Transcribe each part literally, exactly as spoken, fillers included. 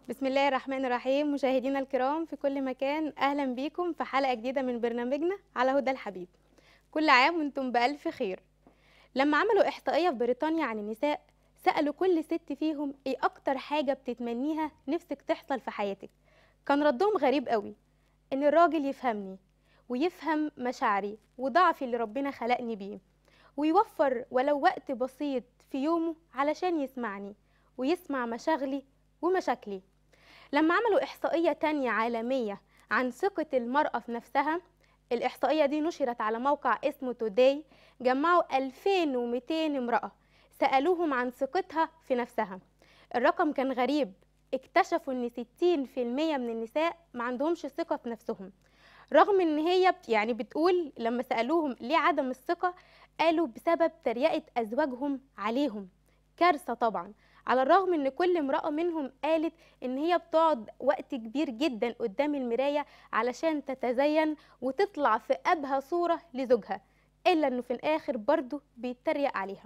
بسم الله الرحمن الرحيم. مشاهدينا الكرام في كل مكان، أهلا بيكم في حلقة جديدة من برنامجنا على هدى الحبيب. كل عام وانتم بألف خير. لما عملوا إحصائية في بريطانيا عن النساء، سألوا كل ست فيهم ايه أكتر حاجة بتتمنيها نفسك تحصل في حياتك. كان ردهم غريب قوي، إن الراجل يفهمني ويفهم مشاعري وضعفي اللي ربنا خلقني بيه، ويوفر ولو وقت بسيط في يومه علشان يسمعني ويسمع مشاغلي ومشاكلي. لما عملوا إحصائية تانية عالمية عن ثقة المرأة في نفسها، الإحصائية دي نشرت على موقع اسمه توداي، جمعوا ألفين ومئتين امرأة سألوهم عن ثقتها في نفسها. الرقم كان غريب، اكتشفوا ان ستين في المية من النساء ما عندهمش ثقة في نفسهم، رغم ان هي بت- يعني بتقول لما سألوهم ليه عدم الثقة، قالوا بسبب تريقة أزواجهم عليهم. كارثة طبعا، على الرغم ان كل امرأة منهم قالت ان هي بتقعد وقت كبير جدا قدام المراية علشان تتزين وتطلع في أبهى صورة لزوجها، إلا انه في الآخر برضه بيتريق عليها.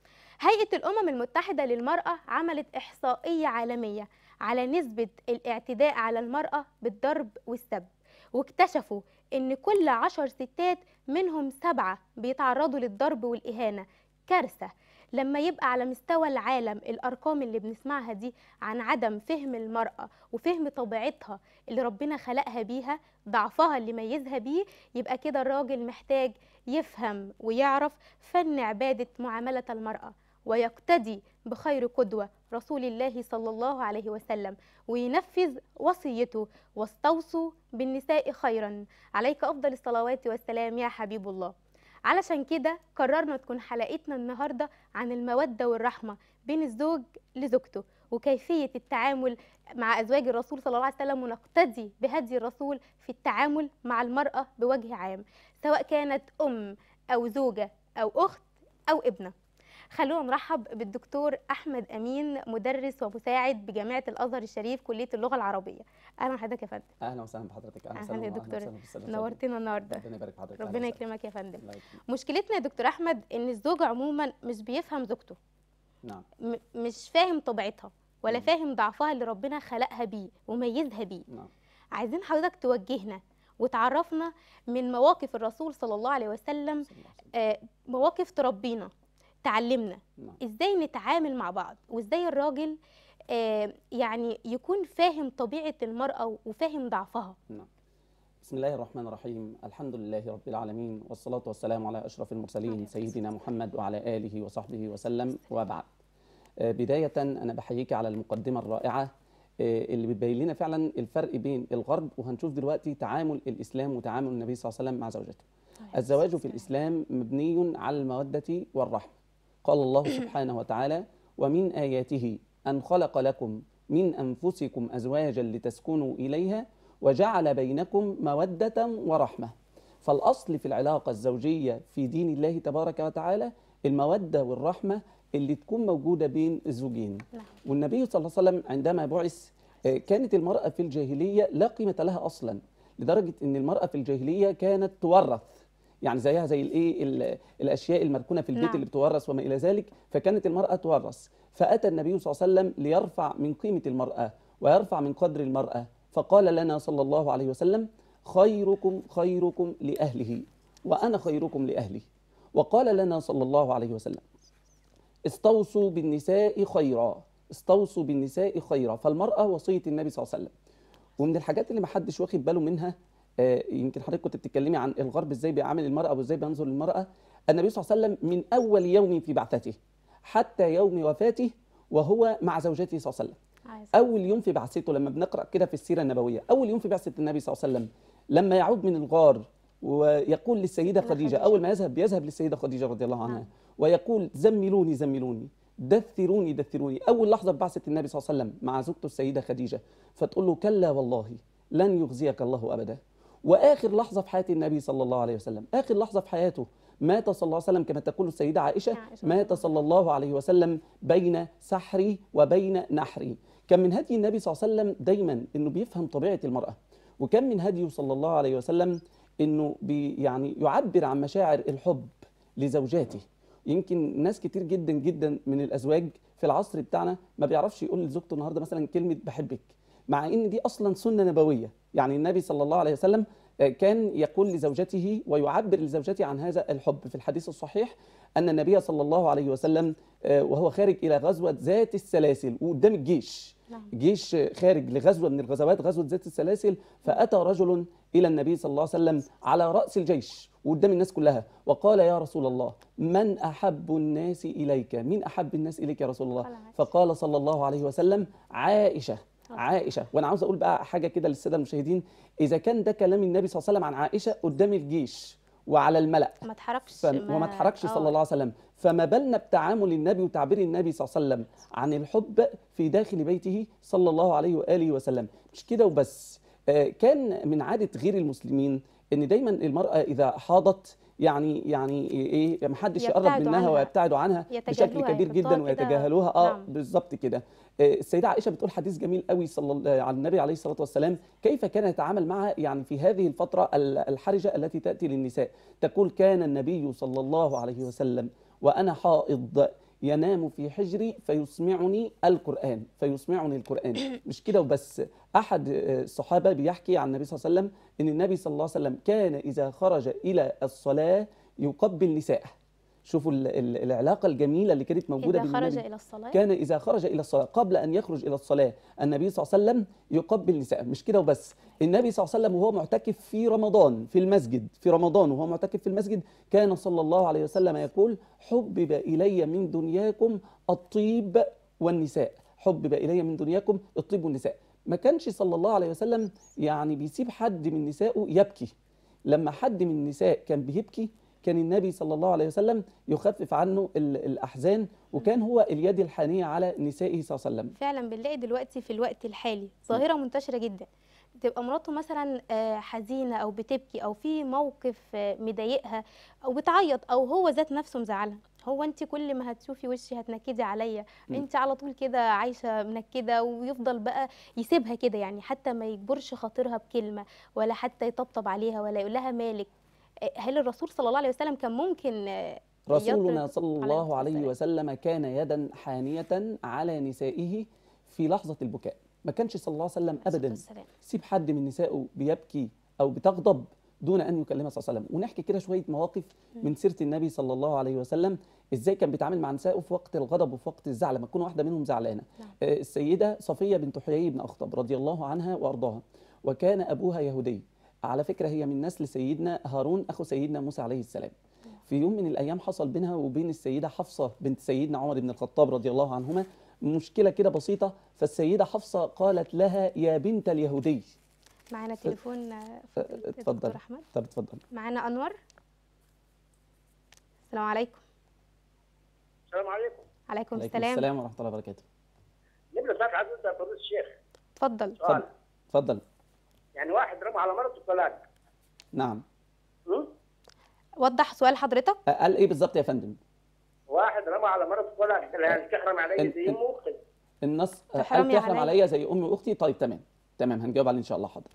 هيئة الأمم المتحدة للمرأة عملت إحصائية عالمية على نسبة الاعتداء على المرأة بالضرب والسب، واكتشفوا إن كل عشر ستات منهم سبعة بيتعرضوا للضرب والإهانة. كارثة لما يبقى على مستوى العالم الأرقام اللي بنسمعها دي عن عدم فهم المرأة وفهم طبيعتها اللي ربنا خلقها بيها، ضعفها اللي ميزها بيه. يبقى كده الراجل محتاج يفهم ويعرف فن عبادة معاملة المرأة، ويقتدي بخير قدوة رسول الله صلى الله عليه وسلم، وينفذ وصيته: واستوصوا بالنساء خيرا، عليك أفضل الصلوات والسلام يا حبيب الله. علشان كده قررنا تكون حلقتنا النهاردة عن المودة والرحمة بين الزوج لزوجته، وكيفية التعامل مع أزواج الرسول صلى الله عليه وسلم، ونقتدي بهدي الرسول في التعامل مع المرأة بوجه عام، سواء كانت أم أو زوجة أو أخت أو ابنة. خلونا نرحب بالدكتور أحمد أمين، مدرس ومساعد بجامعة الأزهر الشريف كلية اللغة العربية. أهلا بحضرتك يا فندم. اهلا وسهلا بحضرتك. اهلا وسهلا أهلا يا واهلا دكتور، وسهلا بالساده المشاهدين. نورتنا النهارده. ربنا يبارك في حضرتك. اهلا ربنا وسهلا. يكرمك يا فندم. الله يكرمك. مشكلتنا يا دكتور أحمد إن الزوج عموما مش بيفهم زوجته، نعم. م- مش فاهم طبيعتها ولا مم. فاهم ضعفها اللي ربنا خلقها بيه وميزها بيه. نعم. عايزين حضرتك توجهنا وتعرفنا من مواقف الرسول صلى الله عليه وسلم، صلى الله عليه وسلم. آه، مواقف تربينا تعلمنا نعم. ازاي نتعامل مع بعض، وازاي الراجل آه، يعني يكون فاهم طبيعة المرأة وفاهم ضعفها. نعم. بسم الله الرحمن الرحيم. الحمد لله رب العالمين، والصلاة والسلام على أشرف المرسلين سيدنا محمد وعلى آله وصحبه وسلم، وبعد. آه، بداية أنا بحييك على المقدمة الرائعة آه، اللي بتبين لنا فعلا الفرق بين الغرب، وهنشوف دلوقتي تعامل الإسلام وتعامل النبي صلى الله عليه وسلم مع زوجته. الزواج في الإسلام مبني على المودة والرحمة. قال الله سبحانه وتعالى: ومن آياته أن خلق لكم من أنفسكم أزواجا لتسكنوا إليها وجعل بينكم مودة ورحمة. فالأصل في العلاقة الزوجية في دين الله تبارك وتعالى المودة والرحمة اللي تكون موجودة بين الزوجين. نعم. والنبي صلى الله عليه وسلم عندما بعث آه، كانت المرأة في الجاهلية لا قيمة لها أصلا، لدرجة أن المرأة في الجاهلية كانت تورث، يعني زيها زي الايه ال- الاشياء المركونه في البيت نعم. اللي بتورث وما الى ذلك. فكانت المراه تورث، فاتى النبي صلى الله عليه وسلم ليرفع من قيمه المراه ويرفع من قدر المراه، فقال لنا صلى الله عليه وسلم: خيركم خيركم لاهله وانا خيركم لاهلي. وقال لنا صلى الله عليه وسلم: استوصوا بالنساء خيرا، استوصوا بالنساء خيرا. فالمراه وصيه النبي صلى الله عليه وسلم. ومن الحاجات اللي ما حدش واخد باله منها، آه، يمكن حضرتك كنت بتتكلمي عن الغرب ازاي بيعامل المرأة وازاي بينظر للمرأة. النبي صلى الله عليه وسلم من أول يوم في بعثته حتى يوم وفاته وهو مع زوجته صلى الله عليه وسلم. عايز- أول يوم في بعثته، لما بنقرأ كده في السيرة النبوية، أول يوم في بعثة النبي صلى الله عليه وسلم لما يعود من الغار ويقول للسيدة أنا خديجة، خديجة. أول ما يذهب بيذهب للسيدة خديجة رضي الله عنها نعم. ويقول: زملوني زملوني، دثروني دثروني. أول لحظة في بعثة النبي صلى الله عليه وسلم مع زوجته السيدة خديجة، فتقول له: كلا والله لن يخزيك الله أبدا. وآخر لحظة في حياة النبي صلى الله عليه وسلم، آخر لحظة في حياته، مات صلى الله عليه وسلم كما تقول السيدة عائشة: عائشة. مات صلى الله عليه وسلم بين سحري وبين نحري. كان من هدي النبي صلى الله عليه وسلم دايما انه بيفهم طبيعة المرأة، وكان من هديه صلى الله عليه وسلم انه بي يعني يعبر عن مشاعر الحب لزوجاته. يمكن ناس كتير جدا جدا من الازواج في العصر بتاعنا ما بيعرفش يقول لزوجته النهارده مثلا كلمة بحبك، مع ان دي اصلا سنه نبويه. يعني النبي صلى الله عليه وسلم آه، كان يقول لزوجته ويعبر لزوجته عن هذا الحب في الحديث الصحيح، ان النبي صلى الله عليه وسلم آه، وهو خارج الى غزوه ذات السلاسل وقدام الجيش، نعم. جيش خارج لغزوه من الغزوات، غزوه ذات السلاسل، فاتى رجل الى النبي صلى الله عليه وسلم على راس الجيش وقدام الناس كلها، وقال: يا رسول الله، من احب الناس اليك؟ مين احب الناس اليك يا رسول الله؟ قال عائشة. فقال صلى الله عليه وسلم: عائشه. آه. عائشه. وانا عاوز اقول بقى حاجه كده للساده المشاهدين، اذا كان ده كلام النبي صلى الله عليه وسلم عن عائشه قدام الجيش وعلى الملأ، ما اتحركش ف... وما اتحركش صلى الله عليه وسلم، فما بالنا بتعامل النبي وتعبير النبي صلى الله عليه وسلم عن الحب في داخل بيته صلى الله عليه واله وسلم. مش كده وبس، آه، كان من عاده غير المسلمين ان دايما المراه اذا حاضت يعني يعني ايه ما حدش يقرب يبتعدوا منها عنها. ويبتعدوا عنها بشكل يتجاهلوها، كبير يحطوها جدا كده. ويتجاهلوها. اه نعم. بالظبط كده. آه، السيده عائشه بتقول حديث جميل قوي صلى الله عن النبي عليه الصلاه والسلام، كيف كان يتعامل معها يعني في هذه الفتره ال- الحرجه التي تاتي للنساء. تقول: كان النبي صلى الله عليه وسلم وانا حائض ينام في حجري فيسمعني القرآن، فيسمعني القرآن. مش كده وبس، أحد آه، الصحابة بيحكي عن النبي صلى الله عليه وسلم إن النبي صلى الله عليه وسلم كان إذا خرج إلى الصلاة يقبل نساءه. شوفوا ال- ال- العلاقة الجميلة اللي كانت موجودة إذا بين خرج النبي. إلى الصلاة. كان إذا خرج إلى الصلاة، قبل أن يخرج إلى الصلاة النبي صلى الله عليه وسلم يقبل نساءه. مش كده وبس، النبي صلى الله عليه وسلم وهو معتكف في رمضان في المسجد، في رمضان وهو معتكف في المسجد، كان صلى الله عليه وسلم يقول: حبب إلي من دنياكم الطيب والنساء، حبب إلي من دنياكم الطيب والنساء. ما كانش صلى الله عليه وسلم يعني بيسيب حد من نسائه يبكي. لما حد من النساء كان بيبكي كان النبي صلى الله عليه وسلم يخفف عنه ال- الأحزان، وكان هو اليد الحانية على نسائه صلى الله عليه وسلم. فعلا بنلاقي دلوقتي في الوقت الحالي ظاهرة منتشرة جدا، تبقى مراته مثلا آه، حزينة أو بتبكي أو في موقف آه، مضايقها أو بتعيط أو هو ذات نفسه مزعلها. هو انت كل ما هتشوفي وشي هتنكدي عليا، مم. انت على طول كده عايشه منكده، ويفضل بقى يسيبها كده، يعني حتى ما يجبرش خاطرها بكلمه ولا حتى يطبطب عليها ولا يقول لها مالك. آه، هل الرسول صلى الله عليه وسلم كان ممكن آه، رسولنا يطلب صلى عليه الله الصلاة عليه والسلام؟ وسلم كان يدا حانية على نسائه في لحظة البكاء. ما كانش صلى الله عليه وسلم عليه الصلاة أبدا والسلام. يسيب حد من نسائه بيبكي أو بتغضب دون أن يكلمها صلى الله عليه وسلم. ونحكي كده شوية مواقف من سيرة النبي صلى الله عليه وسلم، إزاي كان بيتعامل مع نسائه في وقت الغضب وفي وقت الزعل لما تكون واحدة منهم زعلانة. نعم. آه، السيدة صفية بنت حيي بن أخطب رضي الله عنها وأرضاها، وكان أبوها يهودي. على فكرة هي من نسل سيدنا هارون أخو سيدنا موسى عليه السلام. في يوم من الأيام حصل بينها وبين السيدة حفصة بنت سيدنا عمر بن الخطاب رضي الله عنهما مشكلة كده بسيطة، فالسيدة حفصة قالت لها: يا بنت اليهودي. معانا تليفون آه، ف- فضيلة اتفضل. الدكتور أحمد. طب اتفضل. معانا أنور. السلام عليكم. السلام عليكم. عليكم عليكم السلام. السلام ورحمة الله وبركاته. نبي ساعات عايز اسال فضيله الشيخ اتفضل. سؤال. اتفضل. يعني واحد رمى على مرته الطلاق. نعم. م? وضح سؤال حضرتك. قال إيه بالظبط يا فندم؟ واحد رمى على مرته الطلاق، قال لها تحرم علي ال- زي ال- امه واختي. النص قال تحرمي تحرم عليا. عليا زي أمي وأختي. طيب تمام تمام هنجاوب عليه إن شاء الله. حاضر.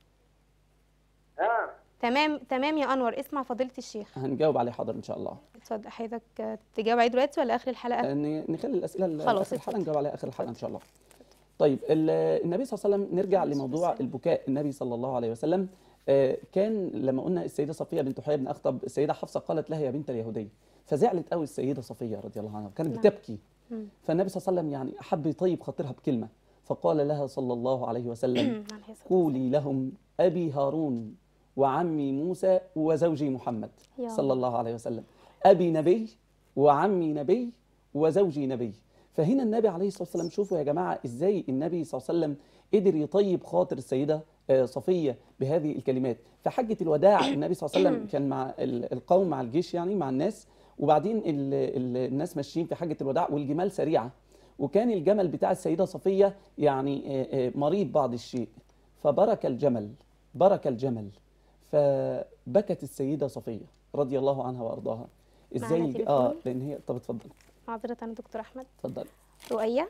اه تمام تمام يا أنور، اسمع فضيلة الشيخ. هنجاوب عليه حاضر إن شاء الله. اتفضل حضرتك. آه، تجاوب عليه دلوقتي ولا آخر الحلقة؟ ن- نخلي الأسئلة ل- خلاص، آخر الحلقة، اتفضل. نجاوب عليها آخر الحلقة إن شاء الله. طيب ال- النبي صلى الله عليه وسلم، نرجع عليه الصلاة لموضوع والسلام. البكاء. النبي صلى الله عليه وسلم آه، كان لما قلنا السيدة صفية بنت حيي بن أخطب، السيدة حفصة قالت لها: يا بنت اليهودي. فزعلت قوي السيدة صفية رضي الله عنها، كانت نعم. بتبكي. مم. فالنبي صلى الله عليه وسلم يعني أحب يطيب خاطرها بكلمة، فقال لها صلى الله عليه وسلم: عليه الصلاة قولي لهم أبي هارون وعمي موسى وزوجي محمد يا صلى الله عليه وسلم. أبي نبي وعمي نبي وزوجي نبي. فهنا النبي عليه الصلاة والسلام، شوفوا يا جماعة إزاي النبي صلى الله عليه وسلم قدر يطيب خاطر السيدة آه، صفية بهذه الكلمات. في حجة الوداع النبي صلى الله عليه وسلم كان مع ال- القوم، مع الجيش يعني، مع الناس، وبعدين ال- ال- الناس ماشيين في حجة الوداع والجمال سريعة، وكان الجمل بتاع السيدة صفية يعني آه، آه، مريض بعض الشيء، فبرك الجمل برك الجمل فبكت السيدة صفية رضي الله عنها وأرضاها. ازاي معانا الج- اه تليفون؟ لان هي. طب اتفضل. معذرة أنا دكتور أحمد. اتفضل. رؤية.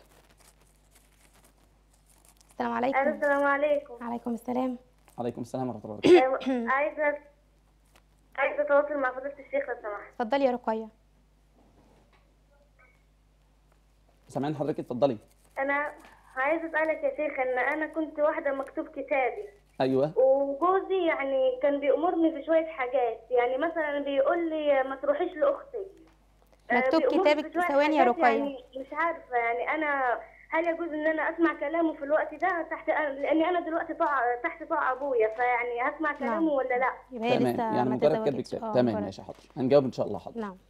السلام عليكم. السلام عليكم. عليكم السلام. عليكم السلام ورحمة الله وبركاته. آه، عايزة عايزة أتواصل مع فضيلة الشيخ لو سمحت. اتفضلي يا رقية. سامعين حضرتك؟ اتفضلي. أنا عايزة أسألك يا شيخ إن أنا كنت واحدة مكتوب كتابي، ايوه وجوزي يعني كان بيأمرني في شوية حاجات، يعني مثلا بيقول لي ما تروحيش لأختك. آه، مكتوب بيأمرني كتابك في شوية ثواني يا حاجات، رقية. يعني مش عارفة يعني أنا هل يجوز إن أنا أسمع كلامه في الوقت ده تحت، لأني أنا دلوقتي طاع تحت طاعة أبويا، فيعني هسمع كلامه نعم ولا لا؟ يبقى هي تمام، لسه يعني ما مجرد كتب تزوجتش. كتاب. اه تمام مجرد. ماشي، حاضر، هنجاوب ان شاء الله. حاضر. نعم.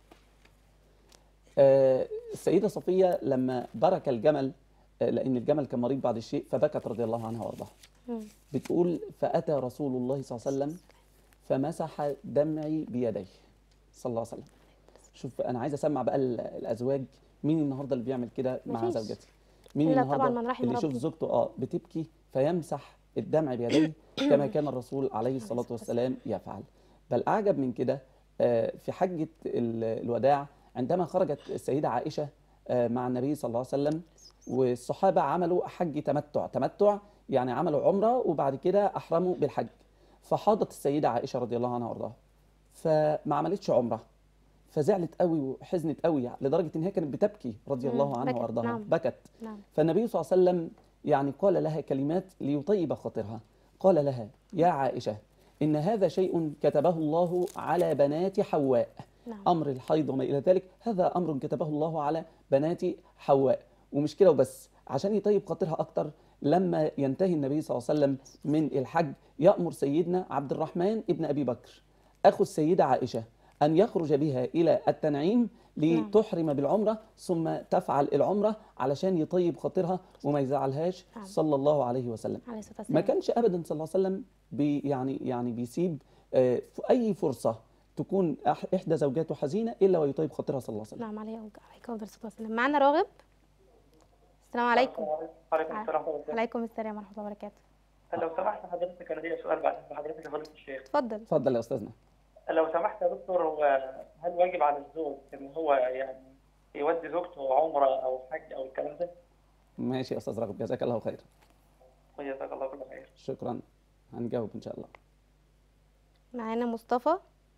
آه، السيدة صفية لما برك الجمل، آه، لأن الجمل كان مريض بعد الشيء، فبكت رضي الله عنها وارضاها. مم. بتقول فأتى رسول الله صلى الله عليه وسلم فمسح دمعي بيديه صلى الله عليه وسلم. شوف أنا عايز أسمع بقى ال- الأزواج، مين النهاردة اللي بيعمل كده مع مفيش. زوجته؟ مين إلا طبعا النهاردة من رحم اللي يشوف ربي. زوجته اه بتبكي فيمسح الدمع بيديه كما كان الرسول عليه الصلاة والسلام يفعل؟ بل أعجب من كده، آه، في حجة ال- الوداع عندما خرجت السيدة عائشة آه، مع النبي صلى الله عليه وسلم، والصحابة عملوا حج تمتع. تمتع يعني عملوا عمرة وبعد كده أحرموا بالحج. فحاضت السيدة عائشة رضي الله عنها وارضاها، فما عملتش عمرة، فزعلت قوي وحزنت قوي لدرجة ان هي كانت بتبكي رضي مم. الله عنها بكت. وارضاها. نعم. بكت. نعم. فالنبي صلى الله عليه وسلم يعني قال لها كلمات ليطيب خاطرها. قال لها يا عائشة إن هذا شيء كتبه الله على بنات حواء. نعم. أمر الحيض وما إلى ذلك هذا أمر كتبه الله على بنات حواء. ومش كده وبس، عشان يطيب خاطرها أكتر لما ينتهي النبي صلى الله عليه وسلم من الحج يأمر سيدنا عبد الرحمن ابن أبي بكر أخو السيدة عائشة أن يخرج بها إلى التنعيم لتحرم بالعمرة ثم تفعل العمرة علشان يطيب خاطرها وما يزعلهاش نعم. صلى الله عليه وسلم. عليه الصلاة ما والسلام. كانش أبدا صلى الله عليه وسلم بي يعني يعني بيسيب آه، في أي فرصة تكون أح- إحدى زوجاته حزينة إلا ويطيب خاطرها صلى الله عليه وسلم. نعم عليه عليك أفضل الصلاة والسلام. معنا راغب. السلام عليكم. وعليكم السلام ورحمة الله. عليكم السلام ورحمة الله وبركاته. لو سمحت حضرتك، انا ليا سؤال بعد حضرتك يا فضيلة الشيخ. اتفضل. اتفضل يا أستاذنا. لو سمحت يا دكتور، هو هل واجب على الزوج ان هو يعني يودي زوجته عمره او حج او الكلام ده؟ ماشي يا أستاذ رغب، جزاك الله خير. وجزاك الله كل خير. شكرا، هنجاوب إن شاء الله. معانا مصطفى.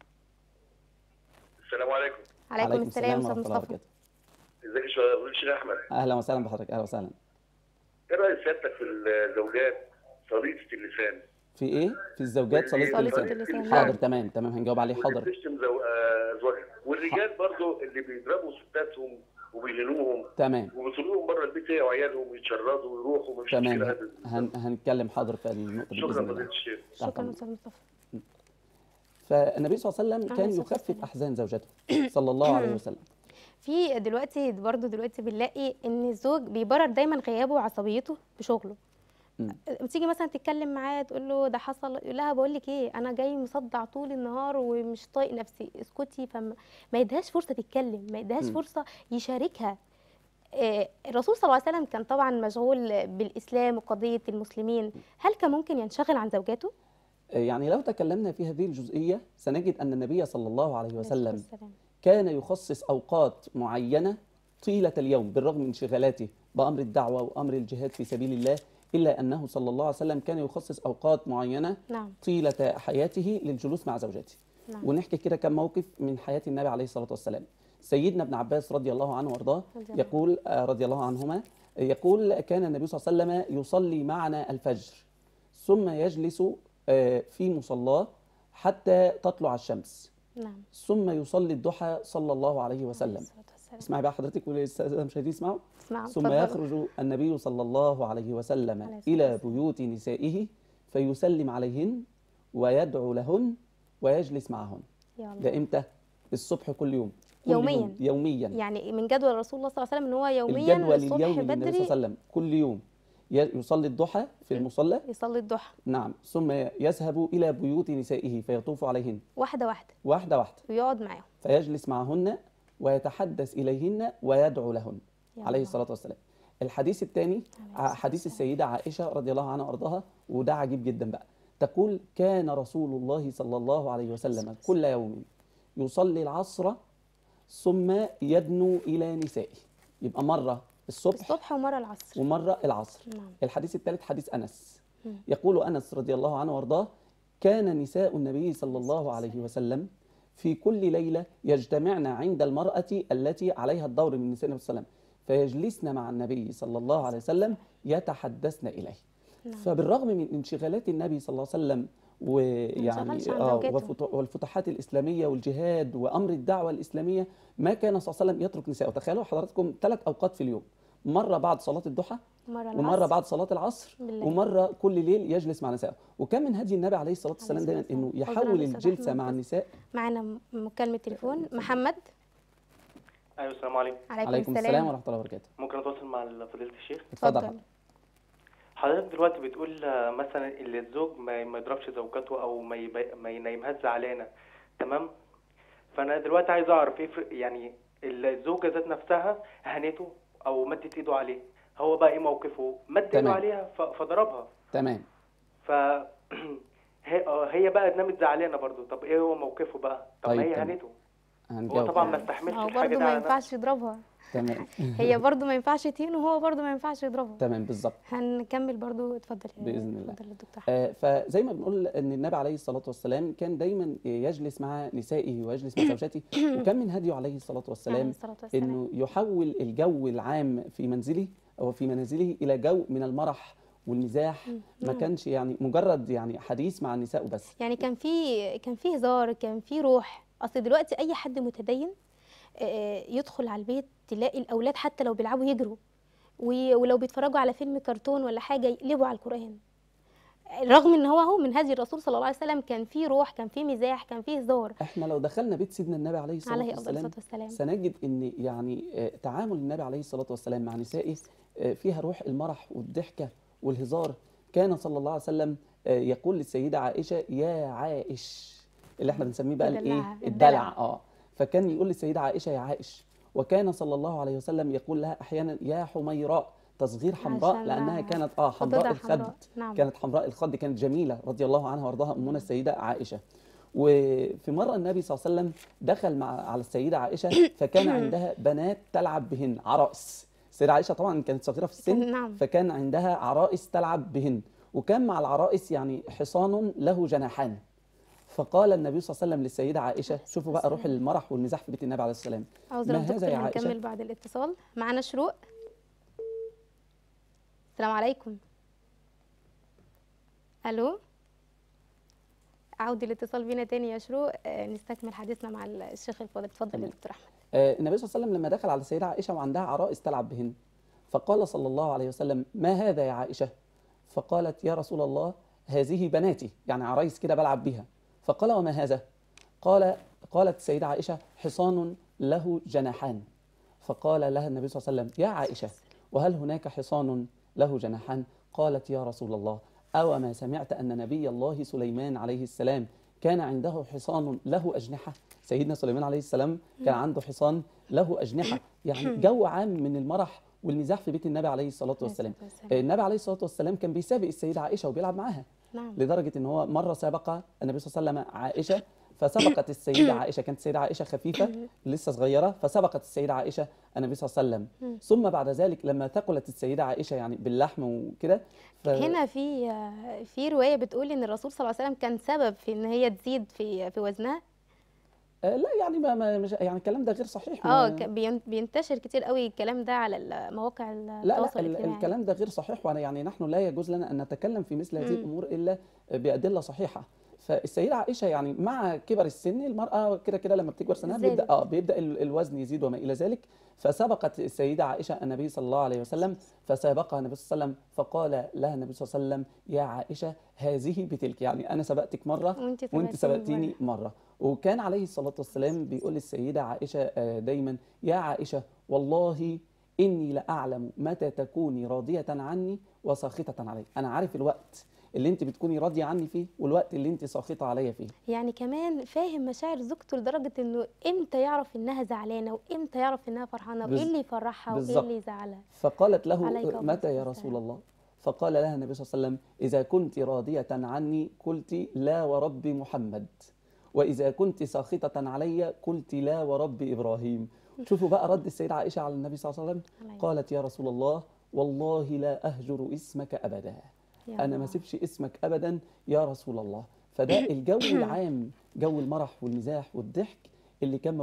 السلام عليكم. عليكم السلام أستاذ ورحمة الله مصطفى. وبركاته. ازيك يا شباب؟ الشيخ احمد، أهلا وسهلا بحضرتك. أهلا وسهلا. ايه راي سيادتك في الزوجات صليطه اللسان؟ في إيه؟ في الزوجات صليطة صليطة اللسان. اللسان. حاضر، نعم. تمام تمام، هنجاوب عليه. واللي حاضر. بتشتم زو- آه، زوجها، والرجال برضو اللي بيضربوا ستاتهم وبيهنوهم تمام وبيطلعوهم بره البيت هي وعيالهم ويتشردوا ويروحوا، ومفيش مشكله تمام، ابدا. هن هنتكلم حاضر في النقطة دي شكرا بإذن فضيله الله. الشيخ. تحت شكرا أمرك. أستاذ مصطفى. فالنبي صلى الله عليه وسلم عليه كان الصلاة يخفف والسلام. أحزان زوجته صلى الله عليه وسلم. في دلوقتي برضو دلوقتي بنلاقي ان الزوج بيبرر دايما غيابه وعصبيته بشغله. مم. بتيجي مثلا تتكلم معاه تقول له ده حصل، يقول لها بقول لك ايه انا جاي مصدع طول النهار ومش طايق نفسي، اسكتي. فما ما يديهاش فرصه تتكلم، ما يديهاش مم. فرصه يشاركها. آه، الرسول صلى الله عليه وسلم كان طبعا مشغول بالاسلام وقضيه المسلمين، هل كان ممكن ينشغل عن زوجاته؟ يعني لو تكلمنا في هذه الجزئية سنجد أن النبي صلى الله عليه وسلم والسلام. كان يخصص أوقات معينة طيلة اليوم بالرغم من انشغالاته بأمر الدعوة وأمر الجهاد في سبيل الله، إلا أنه صلى الله عليه وسلم كان يخصص أوقات معينة نعم. طيلة حياته للجلوس مع زوجاته. نعم. ونحكي كده كم موقف من حياة النبي عليه الصلاة والسلام. سيدنا ابن عباس رضي الله عنه وارضاه رضي الله. يقول آه، رضي الله عنهما يقول كان النبي صلى الله عليه وسلم يصلي معنا الفجر ثم يجلس آه، في مصلاه حتى تطلع الشمس نعم. ثم يصلي الضحى صلى الله عليه وسلم. عليه الصلاة والسلام. اسمعي بقى حضرتك والسادة المشاهدين اسمعوا. اسمعوا. ثم اتفضلوا. يخرج النبي صلى الله عليه وسلم عليه الصلاة إلى والسلام. بيوت نسائه فيسلم عليهن ويدعو لهن ويجلس معهن. يا الله. ده امتى؟ الصبح كل يوم. كل يومياً. يوم. يوميا. يعني من جدول رسول الله صلى الله عليه وسلم ان هو يوميا الجدول الصبح اليومي للنبي صلى بدري الله عليه وسلم كل يوم ي- يصلي الضحى في المصلى. يصلي الضحى نعم. ثم يذهب إلى بيوت نسائه فيطوف عليهن واحدة واحدة واحدة واحدة ويقعد معاهم. فيجلس معهن ويتحدث إليهن ويدعو لهن يا عليه الله. الصلاة والسلام. الحديث الثاني الصلاة حديث والسلام. السيدة عائشة رضي الله عنها وأرضاها، وده عجيب جدا بقى. تقول كان رسول الله صلى الله عليه وسلم كل يوم يصلي العصر ثم يدنو إلى نسائه. يبقى مرة الصبح الصبح ومرة العصر. ومرة العصر. نعم. الحديث الثالث حديث أنس. مم. يقول أنس رضي الله عنه وارضاه كان نساء النبي صلى الله عليه وسلم في كل ليلة يجتمعن عند المرأة التي عليها الدور من نساء النبي صلى الله عليه وسلم فيجلسن مع النبي صلى الله عليه وسلم يتحدثن إليه. نعم. فبالرغم من انشغالات النبي صلى الله عليه وسلم ويعني انشغلش عن آه زوجته. وفت- والفتوحات الإسلامية والجهاد وأمر الدعوة الإسلامية، ما كان صلى الله عليه وسلم يترك نساءه. تخيلوا حضراتكم ثلاث أوقات في اليوم، مرة بعد صلاة الضحى، مرة ومرة العصر بعد صلاة العصر، بالليل. ومرة كل ليل يجلس مع نسائه. وكان من هدي النبي عليه الصلاة والسلام عليه دايما الصلاة إنه والسلام. يحول عذرا للأستاذ الجلسة أحمد مع بس. النساء. معانا م- مكالمة تليفون. محمد. ايوه السلام عليكم. عليكم, عليكم السلام ورحمة الله وبركاته. ممكن اتواصل مع فضيلة الشيخ؟ اتفضل. اتفضل. حضرتك دلوقتي بتقول آه، مثلا اللي الزوج ما ما يضربش زوجته او ما يبي- ما ينيمهاش زعلانه، تمام؟ فانا دلوقتي عايز اعرف ايه فرق- يعني الزوجه ذات نفسها هنته او مدت ايده عليه، هو بقى ايه موقفه؟ مد ايده تمام. عليها ف- فضربها، تمام. ف هي آه، هي بقى نامت زعلانه برضو، طب ايه هو موقفه بقى؟ طب طيب، ما هي تمام. هنته، هو هنجاوب. طبعا ما استحملش هو الحاجه برضه دي ما على نفسه. ينفعش يضربها. تمام. هي برضه ما ينفعش تهين وهو برضه ما ينفعش يضربها. تمام بالظبط. هنكمل برضه. اتفضل يا- بإذن الله. اتفضل يا دكتور أحمد. آه، فزي ما بنقول ان النبي عليه الصلاه والسلام كان دايما يجلس مع نسائه ويجلس مع زوجاته، وكان من هديه عليه الصلاه عليه والسلام الصلاة والسلام. انه يحول الجو العام في منزله او في منازله الى جو من المرح والمزاح. ما نعم. كانش يعني مجرد يعني حديث مع النساء وبس. يعني كان في كان في هزار، كان في روح. اصل دلوقتي اي حد متدين آه، يدخل على البيت تلاقي الاولاد حتى لو بيلعبوا يجروا، و- ولو بيتفرجوا على فيلم كرتون ولا حاجه يقلبوا على القران، رغم ان هو هو من هدي الرسول صلى الله عليه وسلم كان في روح، كان في مزاح، كان في هزار. احنا لو دخلنا بيت سيدنا النبي عليه الصلاه عليه افضل والسلام الصلاه والسلام. سنجد ان يعني آه، تعامل النبي عليه الصلاه والسلام مع نسائه آه، فيها روح المرح والضحكه والهزار. كان صلى الله عليه وسلم آه، يقول للسيده عائشه يا عائش، اللي احنا بنسميه بقى الايه؟ يدلعها. الدلع. الدلع. اه فكان يقول للسيده عائشه يا عائش. وكان صلى الله عليه وسلم يقول لها احيانا يا حميراء، تصغير حمراء عشان لانها كانت اه حمراء خدودها الخد. حمراء. نعم. كانت حمراء الخد، كانت جميله رضي الله عنها وارضاها امنا السيده عائشه. وفي مره النبي صلى الله عليه وسلم دخل مع على السيده عائشه فكان عندها بنات تلعب بهن، عرائس. السيده عائشه طبعا كانت صغيره في السن، نعم. فكان عندها عرائس تلعب بهن، وكان مع العرائس يعني حصان له جناحان. فقال النبي صلى الله عليه وسلم للسيده عائشه، شوفوا بقى روح المرح والمزاح في بيت النبي عليه الصلاه والسلام. عذرا ما هذا دكتور، يا عائشة؟ هنكمل بعد الاتصال. معانا شروق. السلام عليكم. الو، عودي الاتصال بينا تاني يا شروق. آه، نستكمل حديثنا مع الشيخ الفاضل. اتفضل يا تمام. دكتور احمد. آه، النبي صلى الله عليه وسلم لما دخل على السيده عائشه وعندها عرائس تلعب بهن، فقال صلى الله عليه وسلم ما هذا يا عائشه؟ فقالت يا رسول الله هذه بناتي، يعني عرايس كده بلعب بها. فقال وما هذا؟ قال قالت السيده عائشه حصان له جناحان. فقال لها النبي صلى الله عليه وسلم يا عائشه وهل هناك حصان له جناحان؟ قالت يا رسول الله أو ما سمعت أن نبي الله سليمان عليه السلام كان عنده حصان له أجنحة؟ سيدنا سليمان عليه السلام كان عنده حصان له أجنحة. يعني جو عام من المرح والمزاح في بيت النبي عليه الصلاة والسلام. النبي عليه الصلاة والسلام كان بيسابق السيدة عائشة وبيلعب معاها. نعم. لدرجة ان هو مرة سابق النبي صلى الله عليه وسلم عائشة، فسبقت السيدة عائشة، كانت السيدة عائشة خفيفة لسه صغيرة، فسبقت السيدة عائشة النبي صلى الله عليه وسلم. ثم بعد ذلك لما ثقلت السيدة عائشة يعني باللحم وكده ف... هنا في في روايه بتقول ان الرسول صلى الله عليه وسلم كان سبب في ان هي تزيد في في وزنها. آه لا يعني ما ما مش يعني الكلام ده غير صحيح. اه ما- ك- بين- بينتشر كتير قوي الكلام ده على ال- مواقع لا التواصل لا ال- الاجتماعي. الكلام ده غير صحيح، وانا يعني نحن لا يجوز لنا ان نتكلم في مثل هذه الامور الا بادله صحيحه. فالسيده عائشه يعني مع كبر السن المراه كده كده لما بتكبر سنها زادت. بيبدا اه بيبدا ال- الوزن يزيد وما الى ذلك. فسبقت السيده عائشه النبي صلى الله عليه وسلم، فسابقها النبي صلى الله عليه وسلم، فقال لها النبي صلى الله عليه وسلم يا عائشه هذه بتلك، يعني انا سبقتك مره وانت وانت سبقتيني سبقتيني مره. وكان عليه الصلاه والسلام بيقول للسيده عائشه آه، دايما يا عائشه والله إني لأعلم متى تكوني راضية عني وساخطة علي. أنا عارف الوقت اللي أنت بتكوني راضية عني فيه والوقت اللي أنت ساخطة عليا فيه. يعني كمان فاهم مشاعر زوجته لدرجه انه امتى يعرف انها زعلانه وامتى يعرف انها فرحانه وايه بز- اللي يفرحها وايه بالظبط. اللي يزعلها. فقالت له عليك أفضل متى يا الصلاة رسول والسلام. الله؟ فقال لها النبي صلى الله عليه وسلم إذا كنت راضية عني قلت لا ورب محمد، وإذا كنت ساخطة علي قلت لا ورب إبراهيم. شوفوا بقى رد السيدة عائشة على النبي صلى الله عليه وسلم. عليه. قالت يا رسول الله والله لا أهجر اسمك أبدا، يا أنا الله. ما سيبش اسمك أبدا يا رسول الله. فده الجو العام، جو المرح والمزاح والضحك اللي كان موجود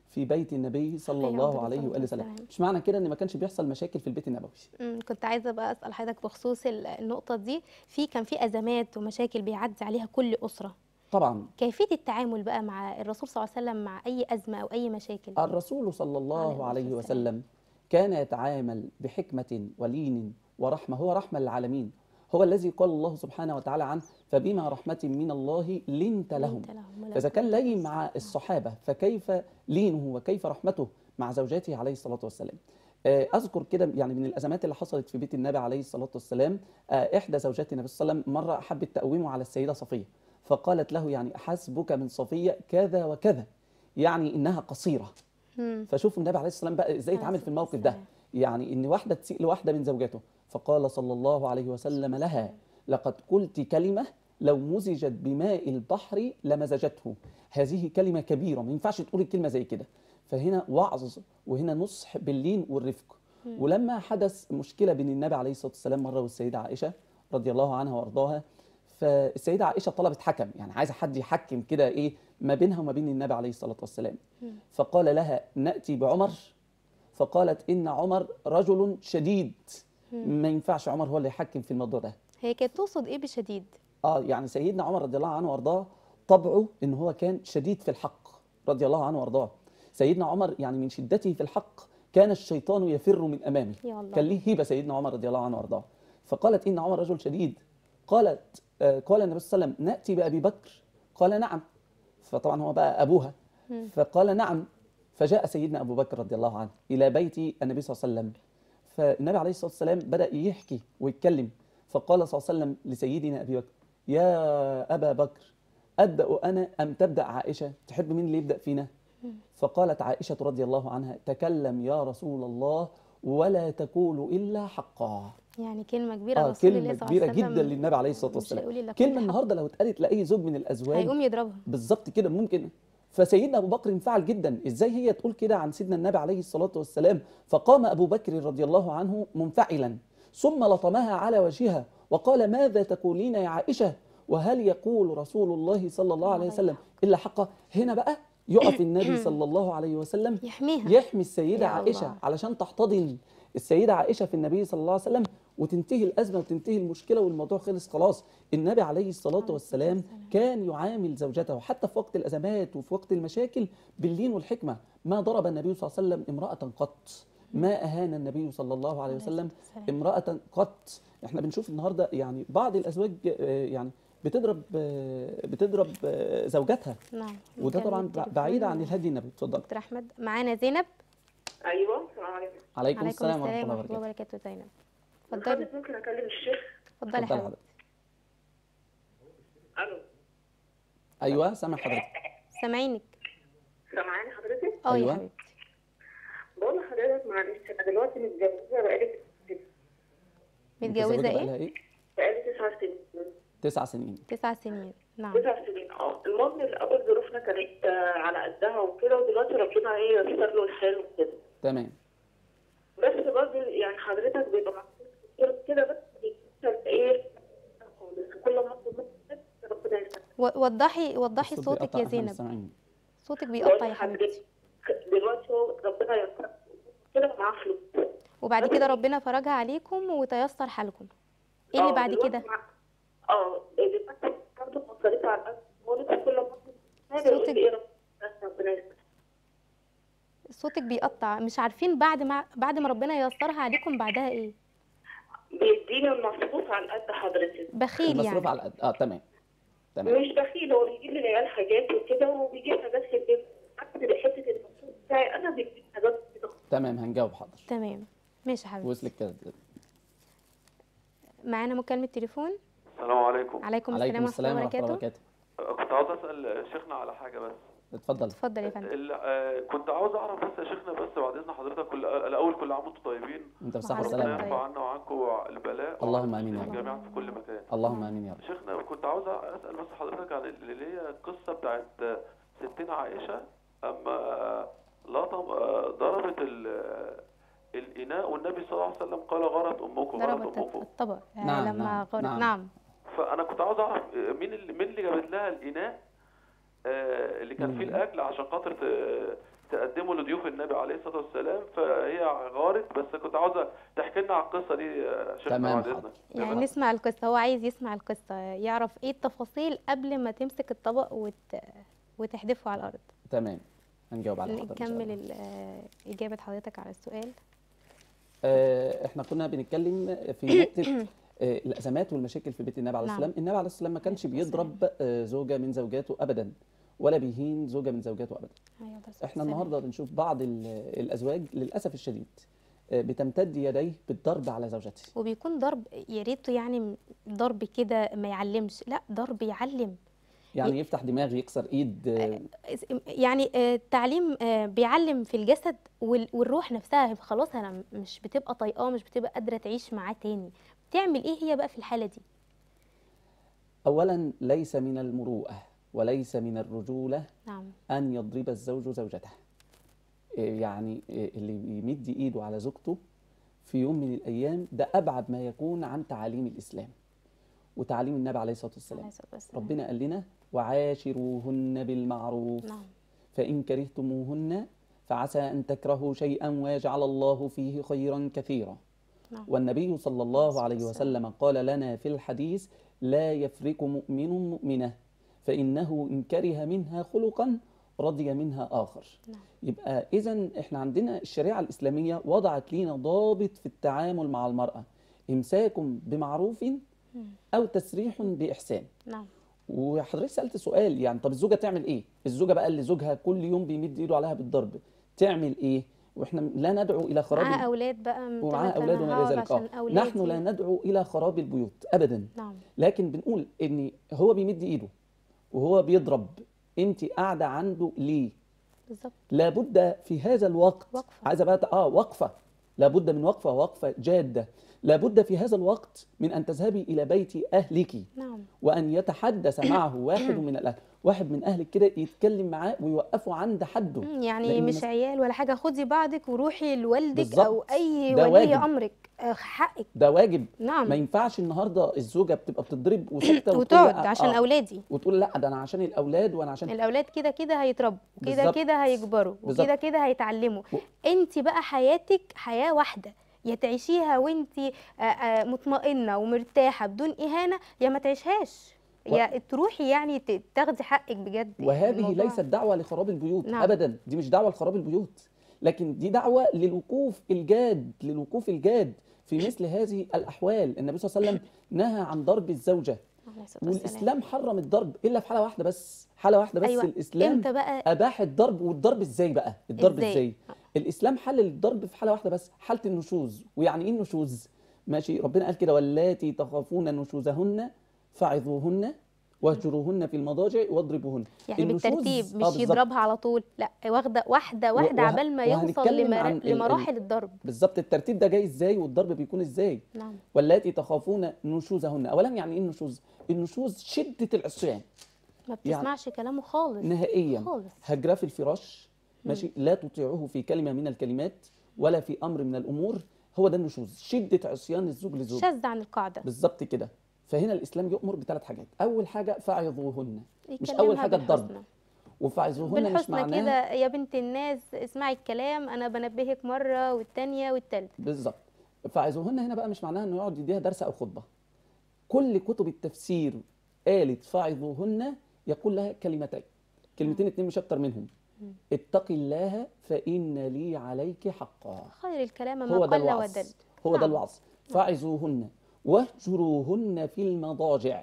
في بيت النبي صلى عليه الله أفضل عليه الصلاة واله وسلم. والسلام. مش معنى كده ان ما كانش بيحصل مشاكل في البيت النبوي. امم كنت عايزه بقى اسال حضرتك بخصوص ال- النقطه دي. في كان في ازمات ومشاكل بيعدي عليها كل اسره، طبعا كيفيه التعامل بقى مع الرسول صلى الله عليه وسلم مع اي ازمه او اي مشاكل؟ الرسول صلى عليه الله الصلاة عليه والسلام. وسلم كان يتعامل بحكمة ولين ورحمة، هو رحمة للعالمين، هو الذي قال الله سبحانه وتعالى عنه فبما رحمة من الله لنت لهم. لنت لهم ولو فإذا كان كنت لين فظا. مع الصحابة فكيف لينه وكيف رحمته مع زوجاته عليه الصلاة والسلام. آه، أذكر كده يعني من الأزمات اللي حصلت في بيت النبي عليه الصلاة والسلام، آه، إحدى زوجات النبي صلى الله عليه وسلم مرة حبت تقومه على السيدة صفية، فقالت له يعني أحسبك من صفية كذا وكذا، يعني إنها قصيرة. مم. فشوفوا النبي عليه الصلاه والسلام بقى ازاي عليه يتعامل في الصلاة الموقف ده، والسلام. يعني ان واحده تسيء لواحده من زوجاته، فقال صلى الله عليه وسلم لها لقد قلت كلمه لو مزجت بماء البحر لمزجته. هذه كلمه كبيره، ما ينفعش تقولي كلمه زي كده. فهنا وعظ وهنا نصح باللين والرفق. مم. ولما حدث مشكله بين النبي عليه الصلاه والسلام مره والسيده عائشه رضي الله عنها وارضاها، فالسيده عائشه طلبت حكم، يعني عايزه حد يحكم كده ايه ما بينها وما بين النبي عليه الصلاه والسلام. مم. فقال لها ناتي بعمر، فقالت ان عمر رجل شديد، مم. ما ينفعش عمر هو اللي يحكم في الموضوع ده. هي كانت تقصد ايه بشديد؟ اه يعني سيدنا عمر رضي الله عنه وارضاه طبعه ان هو كان شديد في الحق رضي الله عنه وارضاه. سيدنا عمر يعني من شدته في الحق كان الشيطان يفر من امامه، يا الله. كان ليه هيبه سيدنا عمر رضي الله عنه وارضاه. فقالت ان عمر رجل شديد. قالت آه قال النبي صلى الله عليه وسلم ناتي بابي بكر، قال نعم. فطبعا هو بقى ابوها، مم. فقال نعم. فجاء سيدنا ابو بكر رضي الله عنه الى بيت النبي صلى الله عليه وسلم، فالنبي عليه الصلاه والسلام بدا يحكي ويتكلم، فقال صلى الله عليه وسلم لسيدنا ابي بكر يا ابا بكر ابدا انا ام تبدا عائشه؟ تحب مين اللي يبدا فينا؟ فقالت عائشه رضي الله عنها تكلم يا رسول الله ولا تقول الا حقا. يعني كلمه كبيره اه رسول كلمه الله صلى الله كبيره عليه وسلم جدا للنبي عليه الصلاه مش والسلام. هيقول إلا كل كلمه حق. النهارده لو اتقالت لاي زوج من الازواج هيقوم يضربها. بالظبط كده ممكن. فسيدنا ابو بكر انفعل جدا، ازاي هي تقول كده عن سيدنا النبي عليه الصلاه والسلام؟ فقام ابو بكر رضي الله عنه منفعلا ثم لطمها على وجهها وقال ماذا تقولين يا عائشه؟ وهل يقول رسول الله صلى الله عليه وسلم الا حقا؟ هنا بقى يقف النبي صلى الله عليه وسلم يحميها. يحمي السيده يا عائشه الله. علشان تحتضن السيده عائشه في النبي صلى الله عليه وسلم وتنتهي الازمه وتنتهي المشكله والموضوع خلص خلاص. النبي عليه الصلاه والسلام كان يعامل زوجته حتى في وقت الازمات وفي وقت المشاكل باللين والحكمه. ما ضرب النبي صلى الله عليه وسلم امراه قط، ما اهان النبي صلى الله عليه وسلم امراه قط. احنا بنشوف النهارده يعني بعض الازواج آه، يعني بتضرب آه، بتضرب آه، زوجاتها، نعم. وده طبعا نكمل التليفون. بعيد عن الهدي النبي. اتفضل. دكتور احمد معانا زينب. ايوه السلام عليكم. عليكم عليكم السلام ورحمه السلام الله ورحمه الله وبركاته. وبركاته. زينب اتفضلي. حضرتك ممكن اكلم الشيخ؟ اتفضلي يا اتفضل حبيبتي. حضرتك. الو. ايوه سامع حضرتك. سامعينك. سامعاني حضرتك؟ اه يا أيوة. حبيبتي. بقول لحضرتك معلش انا دلوقتي متجوزه بقالي متجوزه متزوجة ايه؟ بقالها ايه؟ بقالي تسع سنين. تسع سنين. تسع سنين. نعم. تسع سنين اه. المهم الاول ظروفنا كانت آه، على قدها وكده، ودلوقتي ربنا ايه ييسر له الحال وكده. تمام. بس برضه يعني حضرتك بيبقى محطوط كده كده بس بيكسر ايه خالص. كل ما اطلب منك ربنا يسر. و- وضحي وضحي الصوت صوتك بيقطع، يا إحنا مش زينب. سامعين. صوتك بقول بيقطع يا حبيبتي. لحضرتك دلوقتي هو ربنا يسر كده معاه فلوس. وبعد كده ربنا فرجها عليكم وتيسر حالكم. ايه اللي اه بعد دلوقتي كده؟ مع- اه دلوقتي برضه مصاريف على الأرض خالص. كل ما اطلب حاجه صوتك- يقول لي ايه ربنا يسر. صوتك بيقطع. مش عارفين بعد ما بعد ما ربنا ييسرها عليكم بعدها ايه؟ بيديني المصروف على قد حضرتك. بخيل المصروف يعني. على قد اه تمام تمام. مش بخيل، هو بيجيب لي العيال حاجات وكده وبيجيب حاجات في البيت. حتى حته المصروف بتاعي انا بيجيب حاجات كده. تمام هنجاوب حاضر. تمام. ماشي يا حبيبتي. وصلك كده. معانا مكالمة تليفون. السلام عليكم. عليكم السلام عليكم ورحمة السلام الله ورحمه الله وبركاته. وبركاته. كنت عاوز اسال شيخنا على حاجه بس. اتفضل. اتفضل يا فندم. ال- آه، كنت عاوز اعرف بس يا شيخنا بس بعد اذن حضرتك كل الاول كل عام وانتم طيبين. انت بصحه وحضرتك ربنا وسلامه. طيب. يرفع عنا وعنكم البلاء اللهم وعن آمين يا المسلمين رب. جميعا في كل مكان. اللهم امين يا رب. شيخنا كنت عاوز اسال بس حضرتك عن اللي هي القصه بتاعت ستنا عائشه اما لطم آه، ضربت ال- الاناء والنبي صلى الله عليه وسلم قال غرت امكم غرت ضربت امكم. الطبق آه، نعم، لما نعم، غرت. نعم. نعم. فانا كنت عاوز اعرف مين اللي مين اللي جابت لها الاناء آه، اللي كان مم. فيه الاكل عشان خاطر ت- تقدمه لضيوف النبي عليه الصلاه والسلام، فهي غارت. بس كنت عاوزه تحكي لنا على القصه دي يا شيخنا تمام، بعد حاضر. اذنك. يعني تمام. نسمع القصة، هو عايز يسمع القصة، يعرف ايه التفاصيل قبل ما تمسك الطبق وت... وتحدفه على الأرض. تمام، هنجاوب على حضرتك إن شاء نكمل الله. ال- آه، إجابة حضرتك على السؤال. آه، احنا كنا بنتكلم في نقطة آه، الأزمات والمشاكل في بيت النبي عليه نعم. الصلاة والسلام. النبي عليه الصلاة والسلام ما كانش عليه الصلاة بيضرب آه، زوجة من زوجاته أبدا، ولا بيهين زوجة من زوجاته أبدا. أيوة، ده السؤال. احنا النهارده بنشوف بعض ال- الأزواج للأسف الشديد آه، بتمتد يديه بالضرب على زوجته. وبيكون ضرب يا ريته يعني ضرب كده ما يعلمش، لا ضرب يعلم. يعني يفتح دماغ، يكسر ايد. آه، يعني آه، التعليم آه، بيعلم في الجسد وال- والروح نفسها خلاص انا مش بتبقى طايقاه، مش بتبقى قادره تعيش معاه تاني. بتعمل ايه هي بقى في الحاله دي؟ أولا ليس من المروءة وليس من الرجولة نعم. أن يضرب الزوج زوجته. إيه يعني إيه اللي بيمد إيده على زوجته في يوم من الأيام ده أبعد ما يكون عن تعاليم الإسلام وتعاليم النبي عليه الصلاة والسلام. عليه الصلاة والسلام. ربنا قال لنا وعاشروهن بالمعروف. نعم. فإن كرهتموهن فعسى أن تكرهوا شيئا ويجعل الله فيه خيرا كثيرا. نعم. والنبي صلى الله عليه وسلم قال لنا في الحديث لا يفرق مؤمن مؤمنة فإنه إن كره منها خلقا رضي منها آخر. نعم. يبقى إذن إحنا عندنا الشريعة الإسلامية وضعت لنا ضابط في التعامل مع المرأة: إمساك بمعروف أو تسريح بإحسان. نعم. وحضرتك سألت سؤال، يعني طب الزوجة تعمل إيه؟ الزوجة بقى اللي زوجها كل يوم بيمد إيده عليها بالضرب تعمل إيه؟ وإحنا لا ندعو إلى خراب معاها البيوت اولاد بقى من ومعاها تلات أولاد وما أنا إلى هقعد ذلك. عشان آه. أولادي. نحن لا ندعو إلى خراب البيوت أبدا، نعم. لكن بنقول إن هو بيمد إيده وهو بيضرب، أنت قاعدة عنده ليه؟ بالظبط. لابد في هذا الوقت وقفة. عايزة بقى آه وقفة، لابد من وقفة، وقفة جادة. لابد في هذا الوقت من أن تذهبي إلى بيت أهلك نعم. وأن يتحدث معه واحد من الأهل، واحد من أهلك كده يتكلم معاه ويوقفه عند حده. مم، يعني لأن مش مس- عيال ولا حاجه، خدي بعضك وروحي لوالدك بالظبط. او اي ده ولي واجب. امرك، آه، حقك. ده واجب. نعم. ما ينفعش النهارده الزوجه بتبقى بتضرب وساكته وتقول وتقعد لا، عشان آه، اولادي. وتقول لا ده انا عشان الاولاد وانا عشان الاولاد كده كده هيتربوا، كده بالظبط. كده هيكبروا، بالظبط. وكده كده هيتعلموا. و- انت بقى حياتك حياه واحده، يا تعيشيها وانت آه، آه، مطمئنه ومرتاحه بدون اهانه، يا ما تعيشهاش، و- يا تروحي يعني ت- تاخدي حقك بجد. وهذه الموضوع- ليست دعوه لخراب البيوت. نعم. ابدا، دي مش دعوه لخراب البيوت، لكن دي دعوه للوقوف الجاد، للوقوف الجاد في مثل هذه الاحوال. النبي صلى الله عليه وسلم نهى عن ضرب الزوجه، عليه الصلاة والسلام. والاسلام حرم الضرب الا في حاله واحده بس، حاله واحده بس. أيوة. الاسلام امتى بقى؟ اباح الضرب. والضرب ازاي بقى؟ الضرب إزاي؟ ازاي, الاسلام حلل الضرب في حاله واحده بس، حاله النشوز. ويعني ايه النشوز؟ ماشي، ربنا قال كده واللاتي تخافون نشوزهن فعظوهن واهجروهن في المضاجع واضربوهن. يعني النشوز- بالترتيب، آه مش بالظبط. يضربها على طول، لا واخده واحده واحده وه- عبال ما يوصل وهنتكلم لمرا- عن ال- ال- لمراحل الضرب. بالظبط الترتيب ده جاي ازاي والضرب بيكون ازاي. نعم. واللاتي تخافون نشوزهن، اولا يعني ايه النشوز؟ النشوز شده العصيان ما يعني بتسمعش كلامه خالص نهائيا، خالص. هجرة في الفراش، ماشي، لا تطيعه في كلمه من الكلمات ولا في امر من الامور. هو ده النشوز، شده عصيان الزوج للزوج. شاذ عن القاعده. بالظبط كده. فهنا الاسلام يؤمر بثلاث حاجات. اول حاجه فعظوهن، مش يكلمها اول حاجه الضرب. بالحسنى. وفعظوهن مش بالحسنى معناها كده يا بنت الناس اسمعي الكلام، انا بنبهك مره والتانيه والتالته. بالظبط. فعظوهن هنا بقى مش معناها انه يقعد يديها درس او خطبه. كل كتب التفسير قالت فعظوهن يقول لها كلمتين، كلمتين اتنين مش اكتر منهم: اتقي الله فإن لي عليك حقا. خير الكلام ما هو ده قل الوعظ، ودل. هو ده نعم. الوعظ. فعظوهن واهجروهن في المضاجع.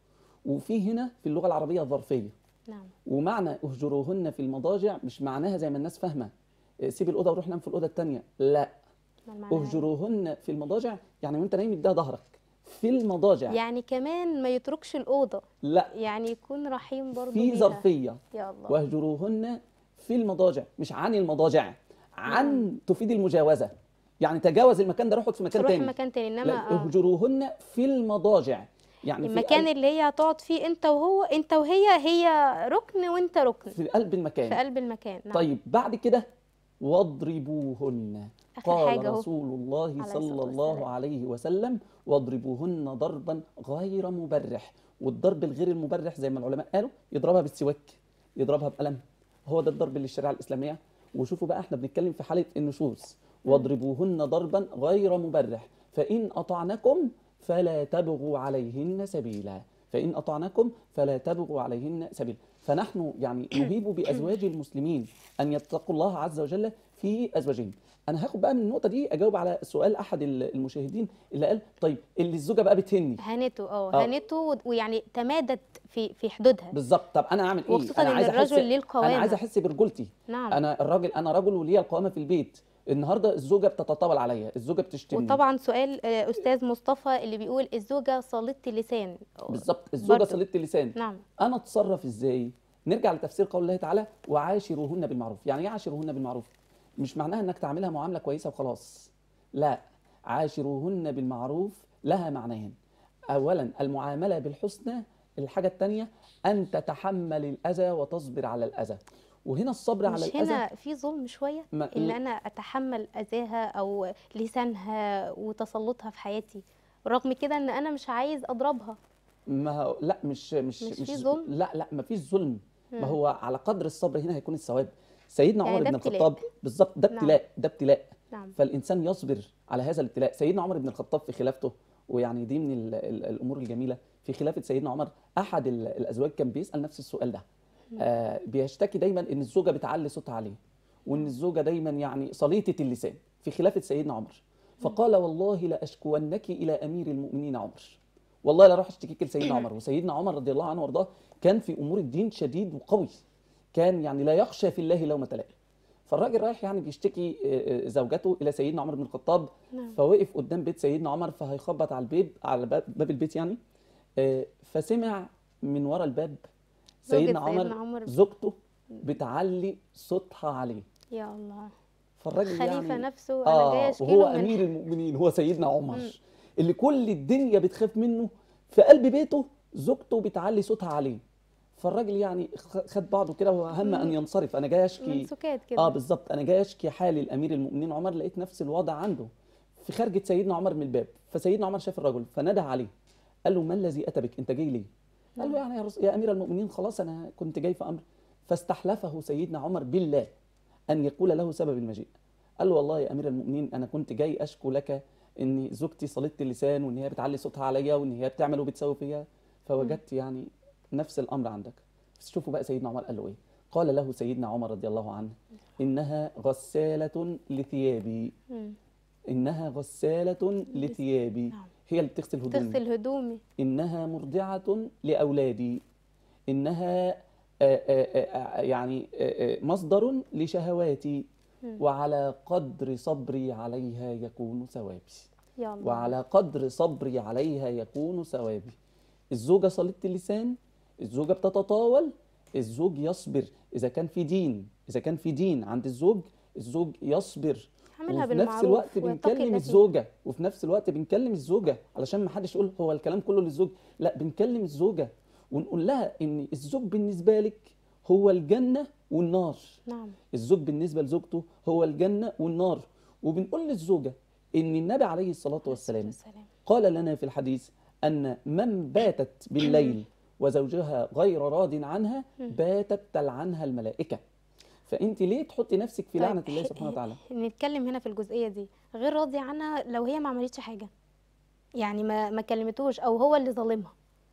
وفي هنا في اللغة العربية ظرفية، نعم. ومعنى اهجروهن في المضاجع مش معناها زي ما الناس فاهمة سيب الأوضة وروح نام في الأوضة التانية، لا. ما المعنى؟ اهجروهن في المضاجع يعني وانت نايم اديها ظهرك في المضاجع، يعني كمان ما يتركش الاوضه، لا، يعني يكون رحيم برضه في بيها. ظرفية. يا الله. واهجروهن في المضاجع، مش عن المضاجع، عن تفيد المجاوزة، يعني تجاوز المكان ده روح اقعد في مكان تروح تاني. مكان تاني، لا، انما آه. اهجروهن في المضاجع يعني في المكان قلب اللي هي هتقعد فيه انت وهو، انت وهي، هي ركن وانت ركن في قلب المكان. في قلب المكان. نعم. طيب بعد كده واضربوهن. آخر قال حاجة أهو. رسول الله عليه صلى الصلاة الله والسلام. عليه وسلم واضربوهن ضربا غير مبرح. والضرب الغير المبرح زي ما العلماء قالوا يضربها بالسواك، يضربها بقلم. هو ده الضرب اللي الشريعة الإسلامية وشوفوا بقى احنا بنتكلم في حاله النشوز، واضربوهن ضربا غير مبرح فان اطعنكم فلا تبغوا عليهن سبيلا، فان اطعنكم فلا تبغوا عليهن سبيلا. فنحن يعني نهيب بازواج المسلمين ان يتقوا الله عز وجل في ازواجهم. انا هاخد بقى من النقطه دي اجاوب على سؤال احد المشاهدين اللي قال طيب اللي الزوجه بقى بتهني هانته اه آه. هانته ويعني تمادت في في حدودها بالظبط. طب انا اعمل ايه؟ وخصوصا انا ان عايز احس الرجل ليه القوامه. انا عايز احس برجولتي. نعم. انا الراجل، انا رجل وليا القوامه في البيت. النهارده الزوجه بتتطاول عليا، الزوجه بتشتمني. وطبعا سؤال آه، استاذ مصطفى اللي بيقول الزوجه صلية اللسان. بالظبط، الزوجه برضو. صلية اللسان. نعم. انا اتصرف ازاي؟ نرجع لتفسير قول الله تعالى وعاشروهن بالمعروف. يعني ايه عاشروهن بالمعروف؟ مش معناها انك تعملها معامله كويسه وخلاص، لا. عاشروهن بالمعروف لها معنيين. اولا المعامله بالحسنى، الحاجه الثانيه ان تتحمل الاذى وتصبر على الاذى. وهنا الصبر على مش الاذى هنا في ظلم شويه ما- ان انا اتحمل اذاها او لسانها وتسلطها في حياتي، رغم كده ان انا مش عايز اضربها. ما هو- لا مش مش مش مش في ظلم؟ لا لا ما فيش ظلم. مم. ما هو على قدر الصبر هنا هيكون الثواب. سيدنا يعني عمر ده بن ابتلاء. الخطاب بالظبط ده نعم. ابتلاء، ده ابتلاء. نعم. فالانسان يصبر على هذا الابتلاء. سيدنا عمر بن الخطاب في خلافته، ويعني دي من ال ال الامور الجميله في خلافه سيدنا عمر، احد ال- الازواج كان بيسال نفس السؤال ده. آه بيشتكي دايما ان الزوجه بتعلي صوتها عليه، وان الزوجه دايما يعني صليطه اللسان في خلافه سيدنا عمر. فقال والله لاشكونك الى امير المؤمنين عمر، والله لا اروح اشتكيك لسيدنا عمر. وسيدنا عمر رضي الله عنه وارضاه كان في امور الدين شديد وقوي، كان يعني لا يخشى في الله لومة لائم. فالراجل رايح يعني بيشتكي آه، آه، زوجته الى سيدنا عمر بن الخطاب. نعم. فوقف قدام بيت سيدنا عمر، فهيخبط على الباب، على باب باب البيت يعني. آه، فسمع من ورا الباب سيدنا زوجة سيدنا عمر عمر. زوجته بتعلي صوتها عليه. يا الله. فالراجل خليفه يعني نفسه انا جاي اه اشكي وهو له من امير المؤمنين، هو سيدنا عمر مم. اللي كل الدنيا بتخاف منه، في قلب بيته زوجته بتعلي صوتها عليه. فالراجل يعني خ- خد بعضه كده وهم ان ينصرف. انا جاي اشكي من سكات كده. اه بالظبط، انا جاي اشكي حالي الامير المؤمنين عمر، لقيت نفس الوضع عنده. في خارجه سيدنا عمر من الباب، فسيدنا عمر شاف الرجل فنادى عليه، قال له ما الذي اتى بك؟ انت جاي ليه؟ قال له يعني يا, رس... يا امير المؤمنين خلاص انا كنت جاي في امر. فاستحلفه سيدنا عمر بالله ان يقول له سبب المجيء. قال له والله يا امير المؤمنين انا كنت جاي اشكو لك ان زوجتي صلية اللسان، وان هي بتعلي صوتها عليا، وان هي بتعمل وبتسوي فيا، فوجدت يعني نفس الامر عندك. بس شوفوا بقى سيدنا عمر قال له ايه. قال له سيدنا عمر رضي الله عنه انها غسالة لثيابي، مم. انها غسالة لثيابي، نعم. هي اللي بتغسل هدومي. تغسل هدومي. انها مرضعة لاولادي، انها آآ آآ يعني آآ مصدر لشهواتي، مم. وعلى قدر صبري عليها يكون ثوابي. يا الله. وعلى قدر صبري عليها يكون ثوابي. الزوجة صلية اللسان، الزوجة بتتطاول، الزوج يصبر. إذا كان في دين، إذا كان في دين عند الزوج، الزوج يصبر. عاملها وفي بالمعروف نفس الوقت ويتقي بنكلم الله فيه. الزوجة، وفي نفس الوقت بنكلم الزوجة علشان ما حدش يقول هو الكلام كله للزوج. لا، بنكلم الزوجة ونقول لها إن الزوج بالنسبة لك هو الجنة والنار. نعم. الزوج بالنسبة لزوجته هو الجنة والنار. وبنقول للزوجة إن النبي عليه الصلاة والسلام والسلام. قال لنا في الحديث أن من باتت بالليل وزوجها غير راض عنها باتت تلعنها الملائكة. فأنت ليه تحطي نفسك في لعنة الله سبحانه وتعالى؟ نتكلم هنا في الجزئية دي، غير راضي عنها لو هي ما عملتش حاجة، يعني ما ما كلمتوش او هو اللي ظالمها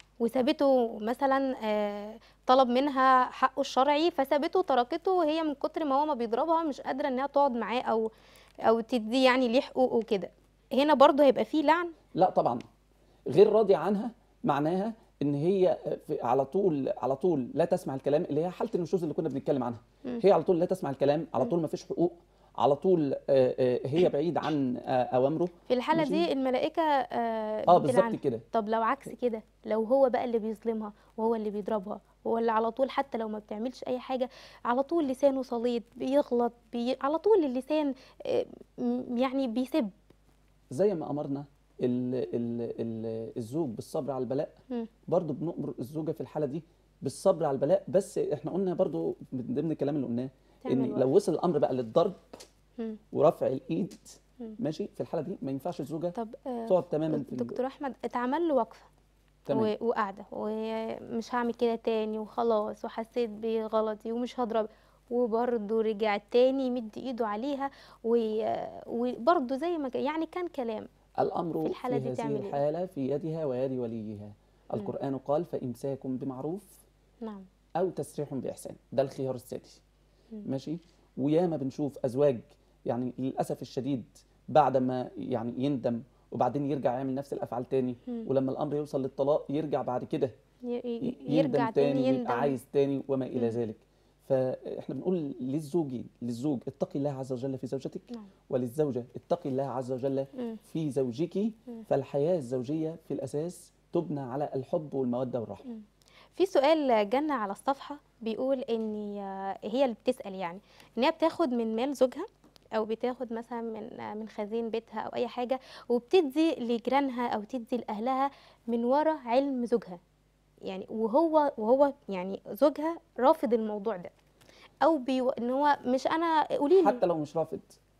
وسابته مثلا، آه، طلب منها حقه الشرعي فسابته تركته، وهي من كتر ما هو ما بيضربها مش قادرة انها تقعد معاه او او تدي يعني ليه حقوقه وكده، هنا برضه هيبقى فيه لعن. لا طبعا، غير راضي عنها معناها ان هي في- على طول على طول لا تسمع الكلام، اللي هي حاله النشوز اللي كنا بنتكلم عنها. هي على طول لا تسمع الكلام، على طول ما فيش حقوق، على طول آه، آه، هي بعيد عن آه، اوامره. في الحالة ماشي؟ دي الملائكة آه اه بالظبط بتلعنها. كده. طب لو عكس كده، لو هو بقى اللي بيظلمها وهو اللي بيضربها وهو اللي على طول حتى لو ما بتعملش اي حاجة على طول لسانه صليط بيغلط بي... على طول اللسان آه م- يعني بيسب. زي ما امرنا ال ال ال الزوج بالصبر على البلاء، مم. برضو بنؤمر الزوجه في الحاله دي بالصبر على البلاء. بس احنا قلنا برضو من ضمن الكلام اللي قلناه ان تعمل لو وصل الامر بقى للضرب مم. ورفع الايد، مم. ماشي، في الحاله دي ما ينفعش الزوجه طب آه تقعد تماما في ال- دكتور احمد اتعمل له وقفة تمام. و- وقاعدة ومش هعمل كده تاني وخلاص وحسيت بغلطي ومش هضرب، وبرضه رجع تاني يمد ايده عليها و- وبرضه زي ما كان- يعني كان كلام. الأمر في في, الحالة دي هذه تعمل إيه؟ الحالة في يدها ويد وليها. القرآن قال فإمساك بمعروف نعم. أو تسريح بإحسان، ده الخيار الثاني. ماشي. وياما بنشوف أزواج يعني للأسف الشديد بعد ما يعني يندم وبعدين يرجع يعمل نفس الأفعال تاني، ولما الأمر يوصل للطلاق يرجع بعد كده ي- ي- ي- يرجع يندم تاني تاني يندم. ويبقى عايز تاني وما إلى مم. ذلك. فاحنا بنقول للزوجين للزوج اتقي الله عز وجل في زوجتك، نعم. وللزوجة اتقي الله عز وجل مم. في زوجك. فالحياة الزوجية في الأساس تبنى على الحب والمودة والرحمة. في سؤال جنة على الصفحة بيقول ان هي اللي بتسأل يعني ان هي بتاخد من مال زوجها او بتاخد مثلا من من خزين بيتها او اي حاجة وبتدي لجيرانها او تدي لاهلها من ورا علم زوجها، يعني وهو وهو يعني زوجها رافض الموضوع ده او بي ان هو مش انا قولي لي. حتى لو مش رافض،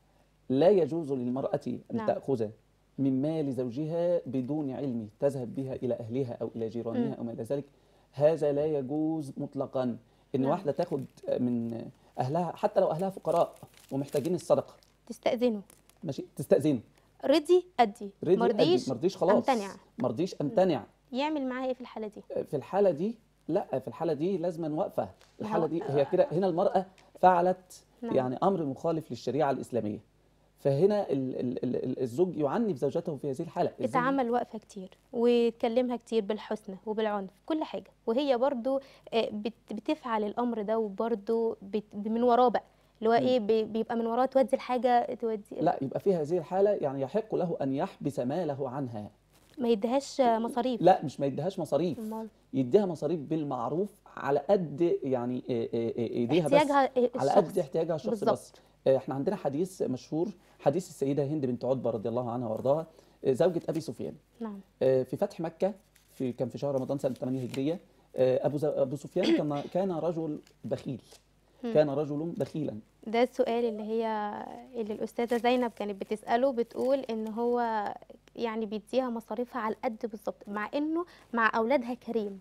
لا يجوز للمرأة أن نعم. تأخذ من مال زوجها بدون علمه، تذهب بها إلى أهلها أو إلى جيرانها مم. أو ما إلى ذلك. هذا لا يجوز مطلقا. إن نعم. واحدة تاخد من أهلها حتى لو أهلها فقراء ومحتاجين الصدقة، تستأذنه، ماشي، تستأذنه. رضي أدي، رضي مرضيش مرضيش خلاص، أمتنع. مرضيش أمتنع. يعمل معاها ايه في الحالة دي؟ في الحالة دي لا، في الحالة دي لازم واقفة. الحالة هو- دي هي كده، هنا المرأة فعلت نعم. يعني أمر مخالف للشريعة الإسلامية. فهنا ال ال ال الزوج يعنف زوجته في هذه الحالة. الزوج- اتعمل وقفة كتير وتكلمها كتير بالحسنى وبالعنف كل حاجة، وهي برضو آه، بت- بتفعل الأمر ده وبرضو بت- من وراه بقى اللي هو ايه بي- بيبقى من وراه تودي الحاجة تودي لا، يبقى في هذه الحالة يعني يحق له أن يحبس ماله عنها. ما يديهاش مصاريف. لا، مش ما يديهاش مصاريف، أمال يديها مصاريف بالمعروف على قد يعني إيه إيه إيه ايديها بس، احتياجها على الشخص. قد احتياجها الشخص بالظبط. بس. آه، احنا عندنا حديث مشهور، حديث السيدة هند بنت عتبة رضي الله عنها وارضاها، آه، زوجة أبي سفيان. نعم. آه، في فتح مكة، في كان في شهر رمضان سنة ثمانية هجرية. آه، أبو ز- أبو سفيان كان كان رجل بخيل، كان رجل بخيلا. ده السؤال اللي هي اللي الأستاذة زينب كانت بتسأله، بتقول إن هو يعني بيديها مصاريفها على القد بالظبط، مع إنه مع أولادها كريم.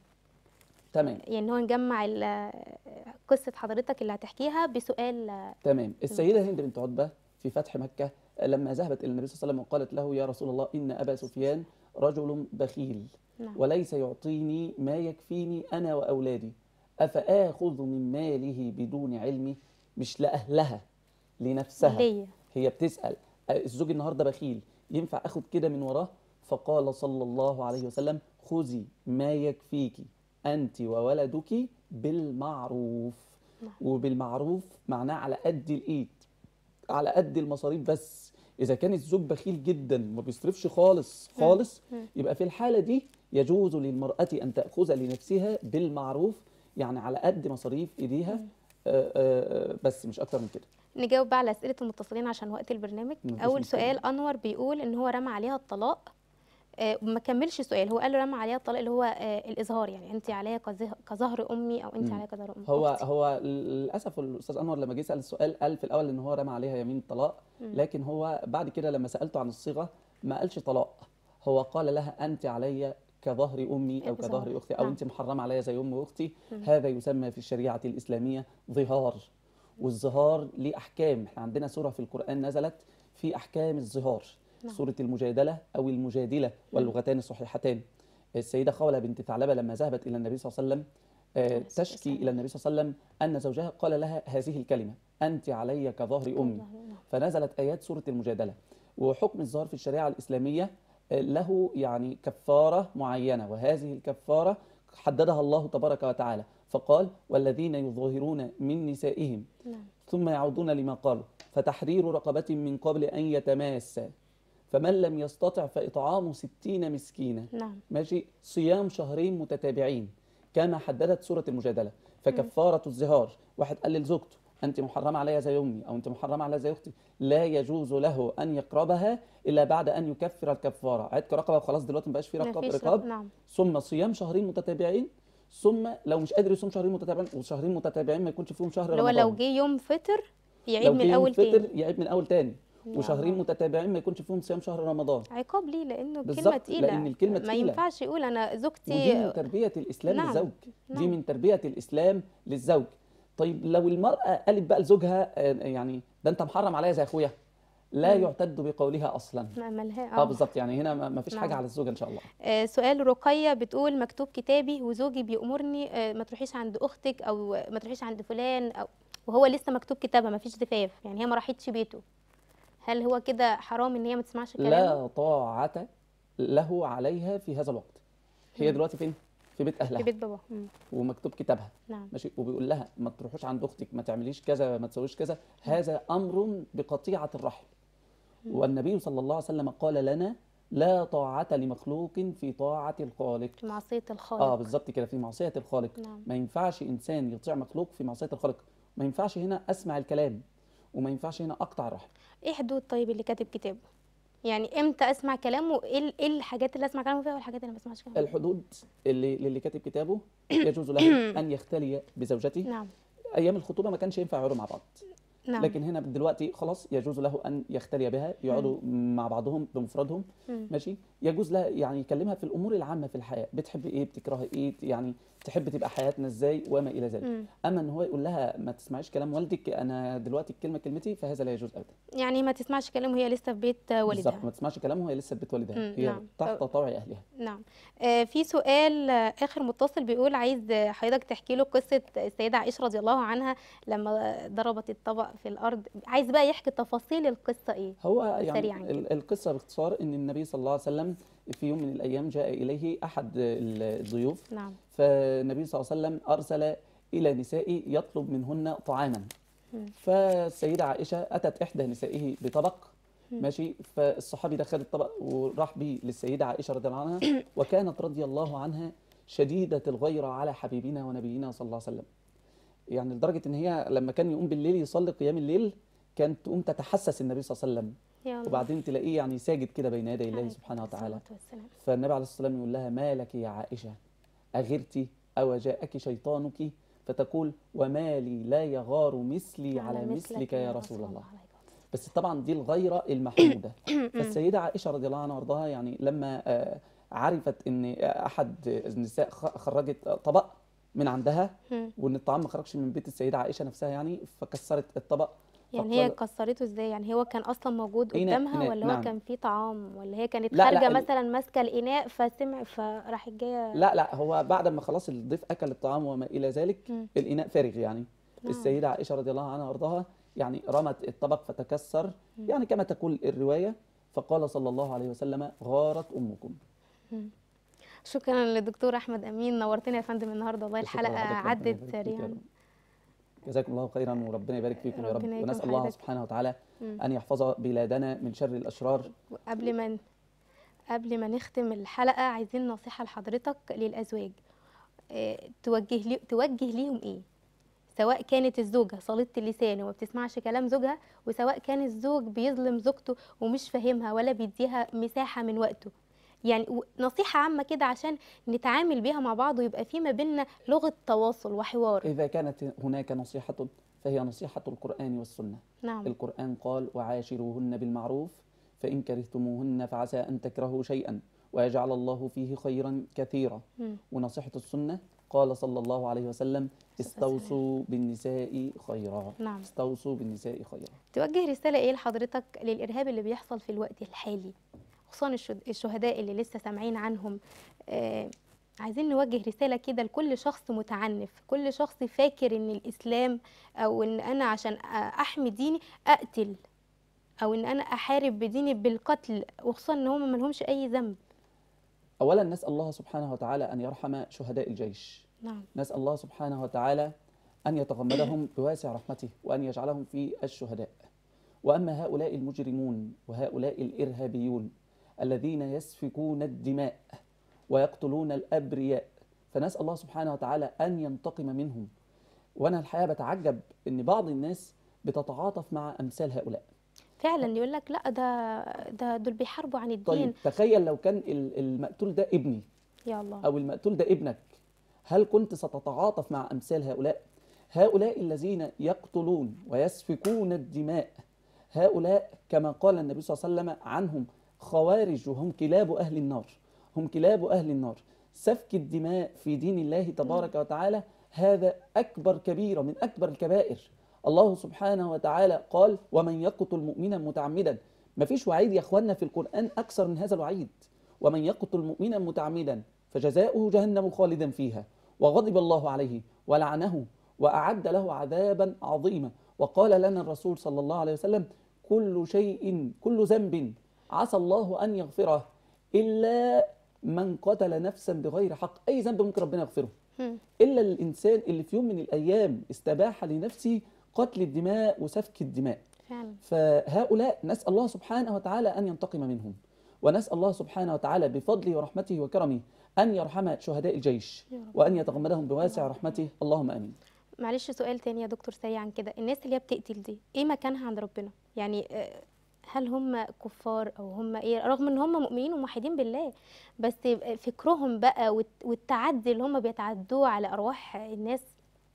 تمام يعني هو نجمع ال- قصة حضرتك اللي هتحكيها بسؤال. تمام. السيدة هند بنت عتبة في فتح مكة لما ذهبت إلى النبي صلى الله عليه وسلم وقالت له يا رسول الله إن أبا سفيان رجل بخيل نعم. وليس يعطيني ما يكفيني أنا وأولادي، أفآخذ من ماله بدون علمي؟ مش لأهلها، لنفسها. ليا. هي بتسأل الزوج النهاردة بخيل، ينفع أخذ كده من وراه؟ فقال صلى الله عليه وسلم خذي ما يكفيك أنت وولدك بالمعروف. نعم. وبالمعروف معناه على قد الإيد، على قد المصاريف بس. إذا كان الزوج بخيل جدا ما بيصرفش خالص خالص، يبقى في الحالة دي يجوز للمرأة أن تأخذ لنفسها بالمعروف، يعني على قد مصاريف إيديها، آه، آه، بس مش أكتر من كده. نجاوب بقى على أسئلة المتصلين عشان وقت البرنامج. مفيش أول مشكلة. سؤال أنور بيقول إن هو رمى عليها الطلاق، آه، ما كملش سؤال، هو قال له رمى عليها الطلاق اللي هو آه، الإظهار، يعني أنت عليا كظه- كظهر أمي أو أنت مم. عليا كظهر أمي. هو أختي. هو للاسف الاستاذ انور لما جه يسال السؤال قال في الاول ان هو رمى عليها يمين الطلاق، لكن هو بعد كده لما سالته عن الصيغه ما قالش طلاق، هو قال لها انت علي كظهر امي او الإظهار. كظهر اختي او نعم. انت محرمه عليا زي امي واختي. هذا يسمى في الشريعه الاسلاميه ظهار، والظهار ليه احكام. احنا عندنا سوره في القران نزلت في احكام الظهار، نعم. سوره المجادله او المجادله واللغتان الصحيحتان. السيده خوله بنت ثعلبه لما ذهبت الى النبي صلى الله عليه وسلم آه، عليه الصلاة تشكي والسلام. إلى النبي صلى الله عليه وسلم أن زوجها قال لها هذه الكلمة أنت علي كظهر أمي، نعم. فنزلت آيات سورة المجادلة. وحكم الظهار في الشريعة الإسلامية آه، له يعني كفارة معينة، وهذه الكفارة حددها الله تبارك وتعالى، فقال والذين يظاهرون من نسائهم نعم. ثم يعودون لما قالوا فتحرير رقبة من قبل أن يتماسا فمن لم يستطع فإطعام ستين مسكينا، نعم. ماشي، صيام شهرين متتابعين كما حددت سورة المجادلة. فكفارة الظهار، واحد قال لزوجته أنت محرمة عليا زي أمي أو أنت محرمة عليا زي أختي، لا يجوز له أن يقربها إلا بعد أن يكفر الكفارة، عتق رقبة وخلاص دلوقتي مبقاش في رقاب مفيش رقاب، رق- نعم. ثم صيام شهرين متتابعين، ثم لو مش قادر يصوم شهرين متتابعين، وشهرين متتابعين ما يكونش فيهم شهر اللي هو رمضان، لو جه يوم فطر يعيد لو من جه يوم الأول فطر تاني. يعيد من أول تاني، يا وشهرين الله. متتابعين ما يكونش فيهم صيام شهر رمضان. عقاب ليه؟ لأنه كلمة بالظبط، تقيلة، لأن الكلمة ما تقيلة. ينفعش يقول أنا ودي زوجتي. من تربية الإسلام نعم. للزوج، دي نعم. من تربية الإسلام للزوج. طيب لو المرأة قالت بقى لزوجها آه، يعني ده أنت محرم عليا زي أخويا، لا مم. يعتد بقولها أصلا. ما ملها اه اه بالظبط، يعني هنا ما ما فيش حاجة نعم. على الزوجة إن شاء الله. آه، سؤال رقية بتقول مكتوب كتابي وزوجي بيأمرني آه، ما تروحيش عند أختك أو ما تروحيش عند فلان، أو وهو لسه مكتوب كتابها ما فيش زفاف، يعني هي ما راحتش بيته، هل هو كده حرام إن هي ما تسمعش كلامه؟ لا طاعة له عليها في هذا الوقت. هي مم. دلوقتي فين؟ في بيت في أهلها بيت بابا. مم. ومكتوب كتابها، نعم. ماشي، وبيقول لها ما تروحوش عند أختك، ما تعمليش كذا، ما تسويش كذا، هذا أمر بقطيعة الرحم. مم. والنبي صلى الله عليه وسلم قال لنا لا طاعة لمخلوق في طاعة الخالق. في معصية الخالق. اه بالظبط كده، في معصية الخالق. نعم. ما ينفعش إنسان يطيع مخلوق في معصية الخالق. ما ينفعش هنا أسمع الكلام، وما ينفعش هنا أقطع الرحم. ايه حدود طيب اللي كاتب كتابه؟ يعني امتى اسمع كلامه؟ ايه ال- إيه الحاجات اللي اسمع كلامه فيها والحاجات اللي ما اسمعش كلامه فيها؟ الحدود اللي للي كاتب كتابه يجوز له أن يختلي بزوجته. نعم. أيام الخطوبة ما كانش ينفع يقعدوا مع بعض، نعم. لكن هنا دلوقتي خلاص يجوز له ان يختلي بها، يقعدوا مع بعضهم بمفردهم، مم. ماشي. يجوز له يعني يكلمها في الامور العامه في الحياه، بتحب ايه، بتكره ايه، يعني تحب تبقى حياتنا ازاي وما الى ذلك. مم. اما ان هو يقول لها ما تسمعيش كلام والدك، انا دلوقتي الكلمه كلمتي، فهذا لا يجوز ابدا. يعني ما تسمعش كلامه وهي لسه في بيت والدها. بالظبط، ما تسمعش كلامه وهي لسه في بيت والدها، مم. هي نعم. تحت طب- طوع اهلها. نعم. آه في سؤال آه آخر متصل بيقول عايز آه، حضرتك تحكي له قصة السيدة عائشة رضي الله عنها لما ضربت الطبق في الأرض، عايز بقى يحكي تفاصيل القصة إيه؟ هو يعني سريعاً كده. ال- القصه باختصار ان النبي صلى الله عليه وسلم في يوم من الايام جاء اليه احد الضيوف، نعم. فالنبي صلى الله عليه وسلم أرسل إلى نسائه يطلب منهن طعاما. مم. فالسيدة عائشة أتت إحدى نسائه بطبق، مم. ماشي، فالصحابي ده خد الطبق وراح بيه للسيدة عائشة رضي الله عنها، وكانت رضي الله عنها شديدة الغيرة على حبيبنا ونبينا صلى الله عليه وسلم، يعني لدرجة إن هي لما كان يقوم بالليل يصلي قيام الليل كانت تقوم تتحسس النبي صلى الله عليه وسلم، يا الله. وبعدين تلاقيه يعني ساجد كده بين يدي الله عليه سبحانه وتعالى. الصلاة والسلام. فالنبي عليه الصلاة والسلام يقول لها ما لك يا عائشة، أغرتِ أو جاءك شيطانك؟ فتقول وما لي لا يغار مثلي على مثلك يا رسول الله. الله. بس طبعا دي الغيرة المحمودة. فالسيدة عائشة رضي الله عنها وارضاها يعني لما آه، عرفت ان احد النساء خ- خرجت طبق من عندها مم. وان الطعام ما خرجش من بيت السيدة عائشة نفسها، يعني فكسرت الطبق. يعني هي فقال- كسرته ازاي؟ يعني هو كان اصلا موجود إناء- قدامها إناء، ولا هو نعم. كان فيه طعام، ولا هي كانت لا، لا، خارجه ال- مثلا ماسكه الاناء فسمع فراحت جايه؟ لا لا، هو بعد ما خلاص الضيف اكل الطعام وما الى ذلك مم. الاناء فارغ يعني. نعم. السيدة عائشة رضي الله عنها وارضاها يعني رمت الطبق فتكسر، يعني كما تقول الرواية، فقال صلى الله عليه وسلم غارت أمكم. شكرا للدكتور احمد امين، نورتنا يا فندم النهارده والله. شكراً الحلقه لحضرتك، ربنا عدت يبارك فيك يا سريعا. رب. جزاكم الله خيرا وربنا يبارك فيكم يا رب، ربنا يكرم ونسأل الله حضرتك. سبحانه وتعالى مم. أن يحفظ بلادنا من شر الأشرار. قبل ما قبل ما نختم الحلقه عايزين نصيحه لحضرتك للازواج، آه، توجه لي توجه ليهم ايه؟ سواء كانت الزوجه صليطه اللسان وما بتسمعش كلام زوجها، وسواء كان الزوج بيظلم زوجته ومش فاهمها ولا بيديها مساحه من وقته، يعني و- نصيحه عامه كده عشان نتعامل بيها مع بعض ويبقى في ما بيننا لغه تواصل وحوار. إذا كانت هناك نصيحة فهي نصيحة القرآن والسنة. نعم. القرآن قال وعاشروهن بالمعروف فإن كرهتموهن فعسى أن تكرهوا شيئا ويجعل الله فيه خيرا كثيرا. مم. ونصيحة السنة قال صلى الله عليه وسلم استوصوا بالنساء خيرا. نعم. استوصوا بالنساء خيرا. توجه رسالة ايه لحضرتك للإرهاب اللي بيحصل في الوقت الحالي، خصوصا الشد- الشهداء اللي لسه سامعين عنهم؟ آه عايزين نوجه رسالة كده لكل شخص متعنف، كل شخص فاكر ان الإسلام او ان انا عشان احمي ديني اقتل، او ان انا احارب بديني بالقتل، وخصوصا ان هم ملهمش اي ذنب. أولا نسأل الله سبحانه وتعالى أن يرحم شهداء الجيش. نعم. نسأل الله سبحانه وتعالى أن يتغمدهم بواسع رحمته وأن يجعلهم في الشهداء. وأما هؤلاء المجرمون وهؤلاء الإرهابيون الذين يسفكون الدماء ويقتلون الأبرياء فنسأل الله سبحانه وتعالى أن ينتقم منهم. وأنا الحقيقة بتعجب أن بعض الناس بتتعاطف مع أمثال هؤلاء. فعلا يقول لك لا ده ده دول بيحاربوا عن الدين. طيب تخيل لو كان ال- المقتول ده ابني يا الله. أو المقتول ده ابنك، هل كنت ستتعاطف مع أمثال هؤلاء؟ هؤلاء الذين يقتلون ويسفكون الدماء، هؤلاء كما قال النبي صلى الله عليه وسلم عنهم خوارج وهم كلاب أهل النار، هم كلاب أهل النار. سفك الدماء في دين الله تبارك وتعالى هذا أكبر كبيرة من أكبر الكبائر. الله سبحانه وتعالى قال ومن يقتل مؤمنا متعمدا. ما فيش وعيد يا أخوانا في القرآن أكثر من هذا الوعيد. ومن يقتل مؤمنا متعمدا فجزاؤه جهنم خالدا فيها وغضب الله عليه ولعنه وأعد له عذابا عظيما. وقال لنا الرسول صلى الله عليه وسلم كل شيء كل ذنب عسى الله أن يغفره إلا من قتل نفسا بغير حق. أي ذنب ممكن ربنا يغفره إلا الإنسان اللي في يوم من الأيام استباح لنفسه قتل الدماء وسفك الدماء. فعلا. فهؤلاء نسأل الله سبحانه وتعالى أن ينتقم منهم، ونسأل الله سبحانه وتعالى بفضله ورحمته وكرمه أن يرحم شهداء الجيش وأن يتغمدهم بواسع رحمته، اللهم آمين. معلش سؤال تاني يا دكتور سريعا كده، الناس اللي هي بتقتل دي ايه مكانها عند ربنا؟ يعني هل هم كفار او هم ايه، رغم ان هم مؤمنين وموحدين بالله، بس فكرهم بقى والتعدي اللي هم بيتعدوه على ارواح الناس،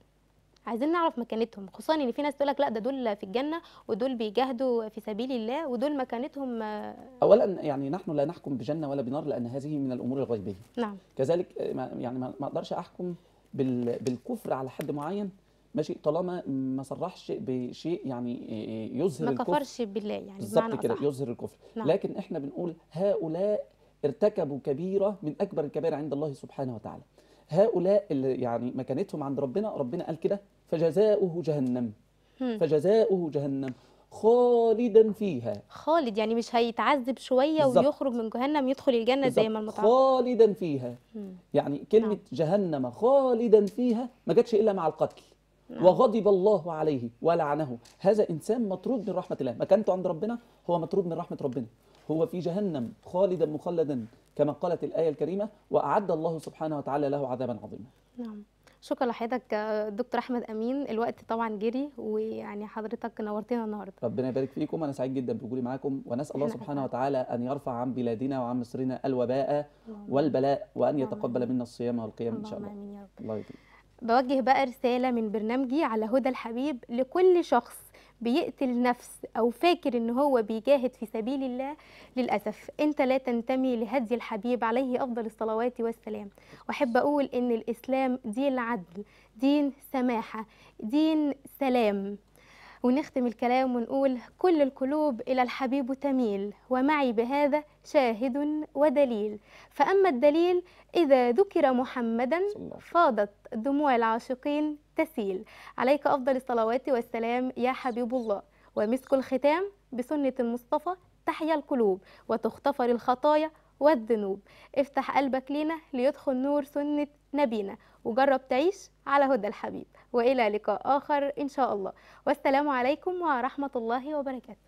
عايزين نعرف مكانتهم، خصوصا ان في ناس تقول لك لا ده دول في الجنه ودول بيجاهدوا في سبيل الله ودول مكانتهم. اولا يعني نحن لا نحكم بجنه ولا بنار لان هذه من الامور الغيبيه. نعم. كذلك يعني ما اقدرش احكم بالكفر على حد معين، ماشي، طالما ما صرحش بشيء يعني يظهر الكفر، ما كفرش بالله يعني بالظبط كده يظهر الكفر. نعم. لكن احنا بنقول هؤلاء ارتكبوا كبيره من اكبر الكبائر عند الله سبحانه وتعالى. هؤلاء اللي يعني مكانتهم عند ربنا، ربنا قال كده فجزاؤه جهنم. هم. فجزاؤه جهنم خالدا فيها. خالد يعني مش هيتعذب شويه بالزبط. ويخرج من جهنم يدخل الجنه بالزبط. زي ما المتعارف. خالدا فيها. هم. يعني كلمه نعم. جهنم خالدا فيها ما جاتش الا مع القتل. نعم. وغضب الله عليه ولعنه. هذا انسان مطرود من رحمه الله، مكانته عند ربنا هو مطرود من رحمه ربنا، هو في جهنم خالدا مخلدا كما قالت الآية الكريمة، وأعد الله سبحانه وتعالى له عذابا عظيما. نعم. شكرا لحضرتك دكتور أحمد أمين، الوقت طبعا جري ويعني حضرتك نورتنا النهارده. ربنا يبارك فيكم، أنا سعيد جدا بوجودي معاكم، ونسأل الله سبحانه وتعالى أن يرفع عن بلادنا وعن مصرنا الوباء والبلاء، وأن يتقبل منا الصيام والقيام إن شاء الله. آمين يا رب. الله يكرمك. بوجه بقى رسالة من برنامجي على هدى الحبيب لكل شخص بيقتل نفس أو فاكر إن هو بيجاهد في سبيل الله. للأسف أنت لا تنتمي لهدي الحبيب عليه أفضل الصلوات والسلام. وأحب أقول إن الإسلام دين عدل، دين سماحة، دين سلام. ونختم الكلام ونقول كل القلوب إلى الحبيب تميل، ومعي بهذا شاهد ودليل. فأما الدليل إذا ذكر محمدا فاضت دموع العاشقين تسيل. عليك أفضل الصلوات والسلام يا حبيب الله. ومسك الختام بسنة المصطفى تحيا القلوب وتغتفر الخطايا والذنوب. افتح قلبك لينا ليدخل نور سنة نبينا، وجرب تعيش على هدى الحبيب. وإلى لقاء آخر إن شاء الله، والسلام عليكم ورحمة الله وبركاته.